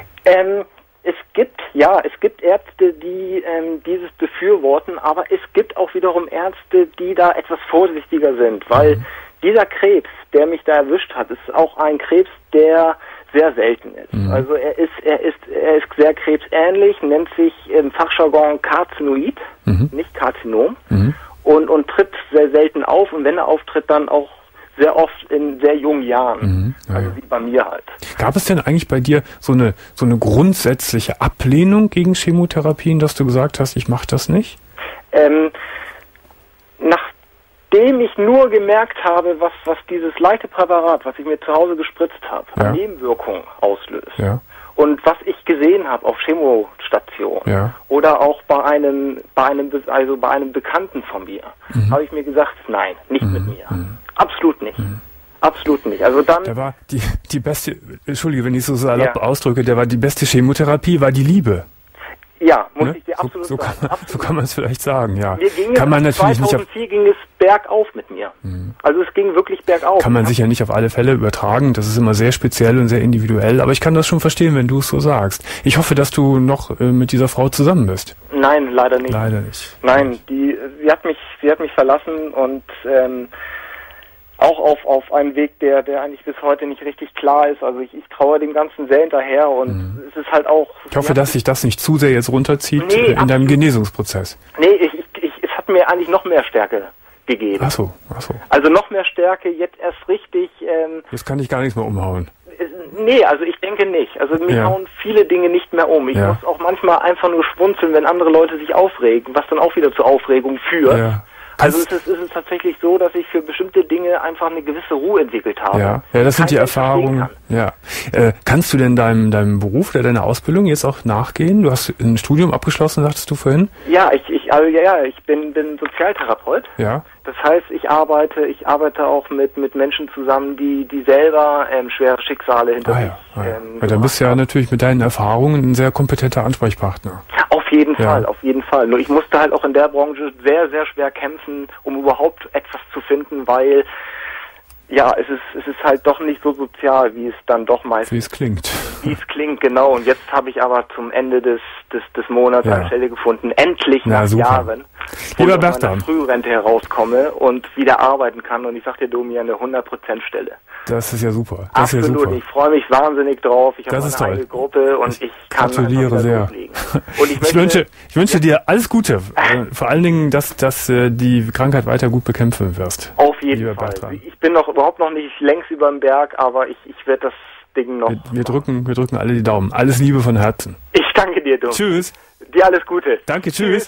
Es gibt Ärzte, die dieses befürworten, aber es gibt auch wiederum Ärzte, die da etwas vorsichtiger sind, weil dieser Krebs, der mich da erwischt hat, ist auch ein Krebs, der sehr selten ist. Also er ist sehr krebsähnlich, nennt sich im Fachjargon Karzinoid, nicht Karzinom, und tritt sehr selten auf, und wenn er auftritt, dann auch sehr oft in sehr jungen Jahren. Wie bei mir halt. Gab es denn eigentlich bei dir so eine grundsätzliche Ablehnung gegen Chemotherapien, dass du gesagt hast, ich mache das nicht? Nachdem ich nur gemerkt habe, was dieses leichte Präparat, was ich mir zu Hause gespritzt habe, an Nebenwirkungen auslöst. Ja. Und was ich gesehen habe auf Chemostationen oder auch bei einem Bekannten von mir, habe ich mir gesagt, nein, nicht mit mir. Absolut nicht. Absolut nicht. Also dann. Da war die beste, Entschuldige, wenn ich so salopp ausdrücke, die beste Chemotherapie war die Liebe. Ja, muss ich dir absolut sagen. So kann man es vielleicht sagen, ja. Mir ging kann man natürlich 2004 ging es bergauf mit mir. Also es ging wirklich bergauf. Kann man sicher nicht auf alle Fälle übertragen. Das ist immer sehr speziell und sehr individuell. Aber ich kann das schon verstehen, wenn du es so sagst. Ich hoffe, dass du noch mit dieser Frau zusammen bist. Nein, leider nicht. Leider nicht. Nein, sie hat mich verlassen und auch auf einen Weg, der eigentlich bis heute nicht richtig klar ist. Also ich trauere dem Ganzen sehr hinterher, und es ist halt auch... Ich hoffe, dass sich das nicht zu sehr jetzt runterzieht in deinem Genesungsprozess. Nee, es hat mir eigentlich noch mehr Stärke gegeben. Ach so. Also noch mehr Stärke, jetzt erst richtig... Jetzt kann ich gar nichts mehr umhauen. Nee, also ich denke nicht. Also mich hauen viele Dinge nicht mehr um. Ich muss auch manchmal einfach nur schmunzeln, wenn andere Leute sich aufregen, was dann auch wieder zur Aufregung führt. Ja. Also es ist tatsächlich so, dass ich für bestimmte Dinge einfach eine gewisse Ruhe entwickelt habe. Ja, das sind die Erfahrungen. Ja. Kannst du denn deinem Beruf oder deiner Ausbildung jetzt auch nachgehen? Du hast ein Studium abgeschlossen, sagtest du vorhin? Ja, ich bin Sozialtherapeut. Ja. Das heißt, ich arbeite auch mit Menschen zusammen, die selber schwere Schicksale hinter sich Weil dann bist du ja natürlich mit deinen Erfahrungen ein sehr kompetenter Ansprechpartner. Auf jeden Fall. Nur ich musste halt auch in der Branche sehr, sehr schwer kämpfen, um überhaupt etwas zu finden, weil ja, es ist halt doch nicht so sozial, wie es dann doch meistens... Wie es klingt. Wie es klingt, genau. Und jetzt habe ich aber zum Ende des Monats eine Stelle gefunden. Endlich nach Jahren. Wo ich aus meiner Frührente herauskomme und wieder arbeiten kann. Und ich sag dir, Domi, eine 100% Stelle. Das ist ja super. Das Absolut. Ist ja super. Ich freue mich wahnsinnig drauf. Ich habe eine eigene Gruppe und ich kann gratuliere sehr. Und ich wünsche dir alles Gute. Vor allen Dingen, dass die Krankheit weiter gut bekämpfen wirst. Auf jeden Fall. Ich bin überhaupt noch nicht längst über dem Berg, aber ich werde das Ding noch... Wir drücken alle die Daumen. Alles Liebe von Herzen. Ich danke dir, Dom. Tschüss. Dir alles Gute. Danke, tschüss.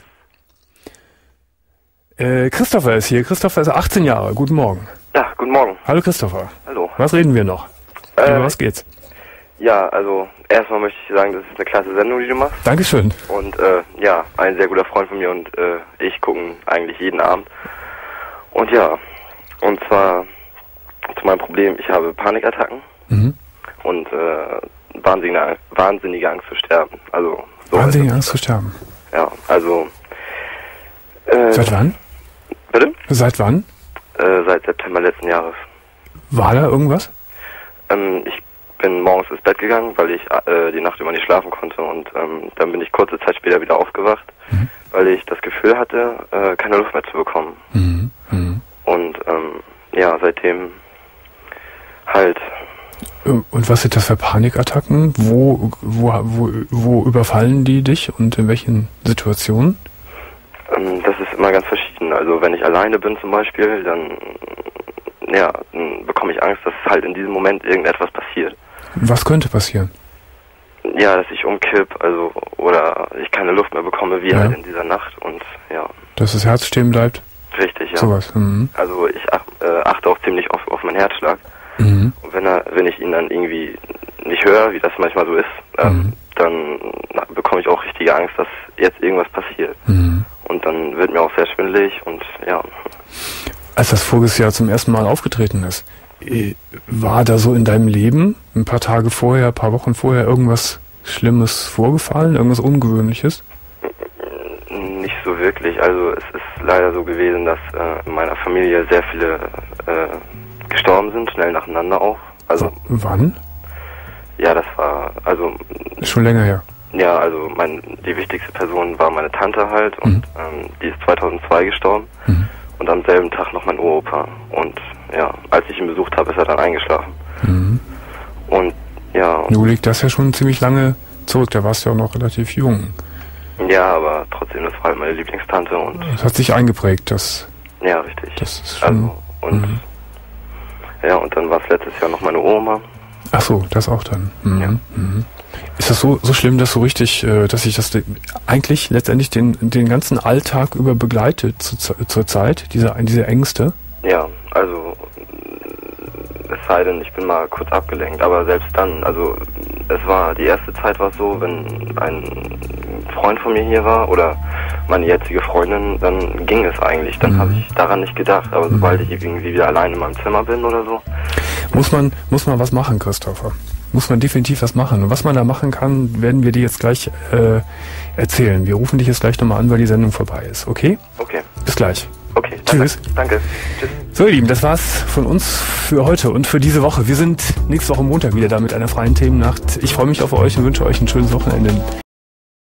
Christopher ist hier. Christopher ist 18 Jahre. Guten Morgen. Ja, guten Morgen. Hallo Christopher. Hallo. Was reden wir noch? Über was geht's? Ja, also erstmal möchte ich sagen, das ist eine klasse Sendung, die du machst. Dankeschön. Und ja, ein sehr guter Freund von mir und ich gucken eigentlich jeden Abend. Und ja, und zwar zu meinem Problem, ich habe Panikattacken und wahnsinnige Angst zu sterben. Also so wahnsinnige Angst zu sterben? Ja, also... Seit wann? Bitte? Seit wann? Seit September letzten Jahres. War da irgendwas? Ich bin morgens ins Bett gegangen, weil ich die Nacht über nicht schlafen konnte und dann bin ich kurze Zeit später wieder aufgewacht, weil ich das Gefühl hatte, keine Luft mehr zu bekommen. Und ja, seitdem halt. Und was sind das für Panikattacken? Wo überfallen die dich und in welchen Situationen? Das ist immer ganz verschieden. Also wenn ich alleine bin zum Beispiel, dann bekomme ich Angst, dass halt in diesem Moment irgendetwas passiert. Was könnte passieren? Ja, dass ich umkipp, also oder ich keine Luft mehr bekomme, wie halt in dieser Nacht und ja. Dass das Herz stehen bleibt? Richtig, ja. Sowas. Also ich achte auch ziemlich oft auf meinen Herzschlag. Und wenn ich ihn dann irgendwie nicht höre, wie das manchmal so ist, dann bekomme ich auch richtige Angst, dass jetzt irgendwas passiert. Und dann wird mir auch sehr schwindelig und ja. Als das voriges Jahr zum ersten Mal aufgetreten ist, war da so in deinem Leben ein paar Tage vorher, ein paar Wochen vorher irgendwas Schlimmes vorgefallen, irgendwas Ungewöhnliches? Nicht so wirklich. Also es ist leider so gewesen, dass in meiner Familie sehr viele gestorben sind, schnell nacheinander auch. Also wann? Ja, das war schon länger her. Ja, also die wichtigste Person war meine Tante halt und die ist 2002 gestorben und am selben Tag noch mein Uropa und ja, als ich ihn besucht habe, ist er dann eingeschlafen. Und ja. Nun liegt das ja schon ziemlich lange zurück, da warst du ja auch noch relativ jung. Ja, aber trotzdem, das war halt meine Lieblingstante und... Das hat sich eingeprägt, das... Ja, richtig. Das ist schon... Ja, und dann war es letztes Jahr noch meine Oma. Ach so, das auch dann. Ja. Ist das so schlimm, dass so richtig, dass sich das eigentlich letztendlich den ganzen Alltag über begleitet zur Zeit, diese Ängste? Ja, also es sei denn, ich bin mal kurz abgelenkt, aber selbst dann, also die erste Zeit war es so, wenn ein Freund von mir hier war oder meine jetzige Freundin, dann ging es eigentlich, dann habe ich daran nicht gedacht, aber sobald ich irgendwie wieder allein in meinem Zimmer bin oder so. Muss man was machen, Christopher? Muss man definitiv was machen. Und was man da machen kann, werden wir dir jetzt gleich erzählen. Wir rufen dich jetzt gleich nochmal an, weil die Sendung vorbei ist, okay? Okay. Bis gleich. Okay, tschüss. Danke. Tschüss. So ihr Lieben, das war's von uns für heute und für diese Woche. Wir sind nächste Woche Montag wieder da mit einer freien Themennacht. Ich freue mich auf euch und wünsche euch ein schönes Wochenende.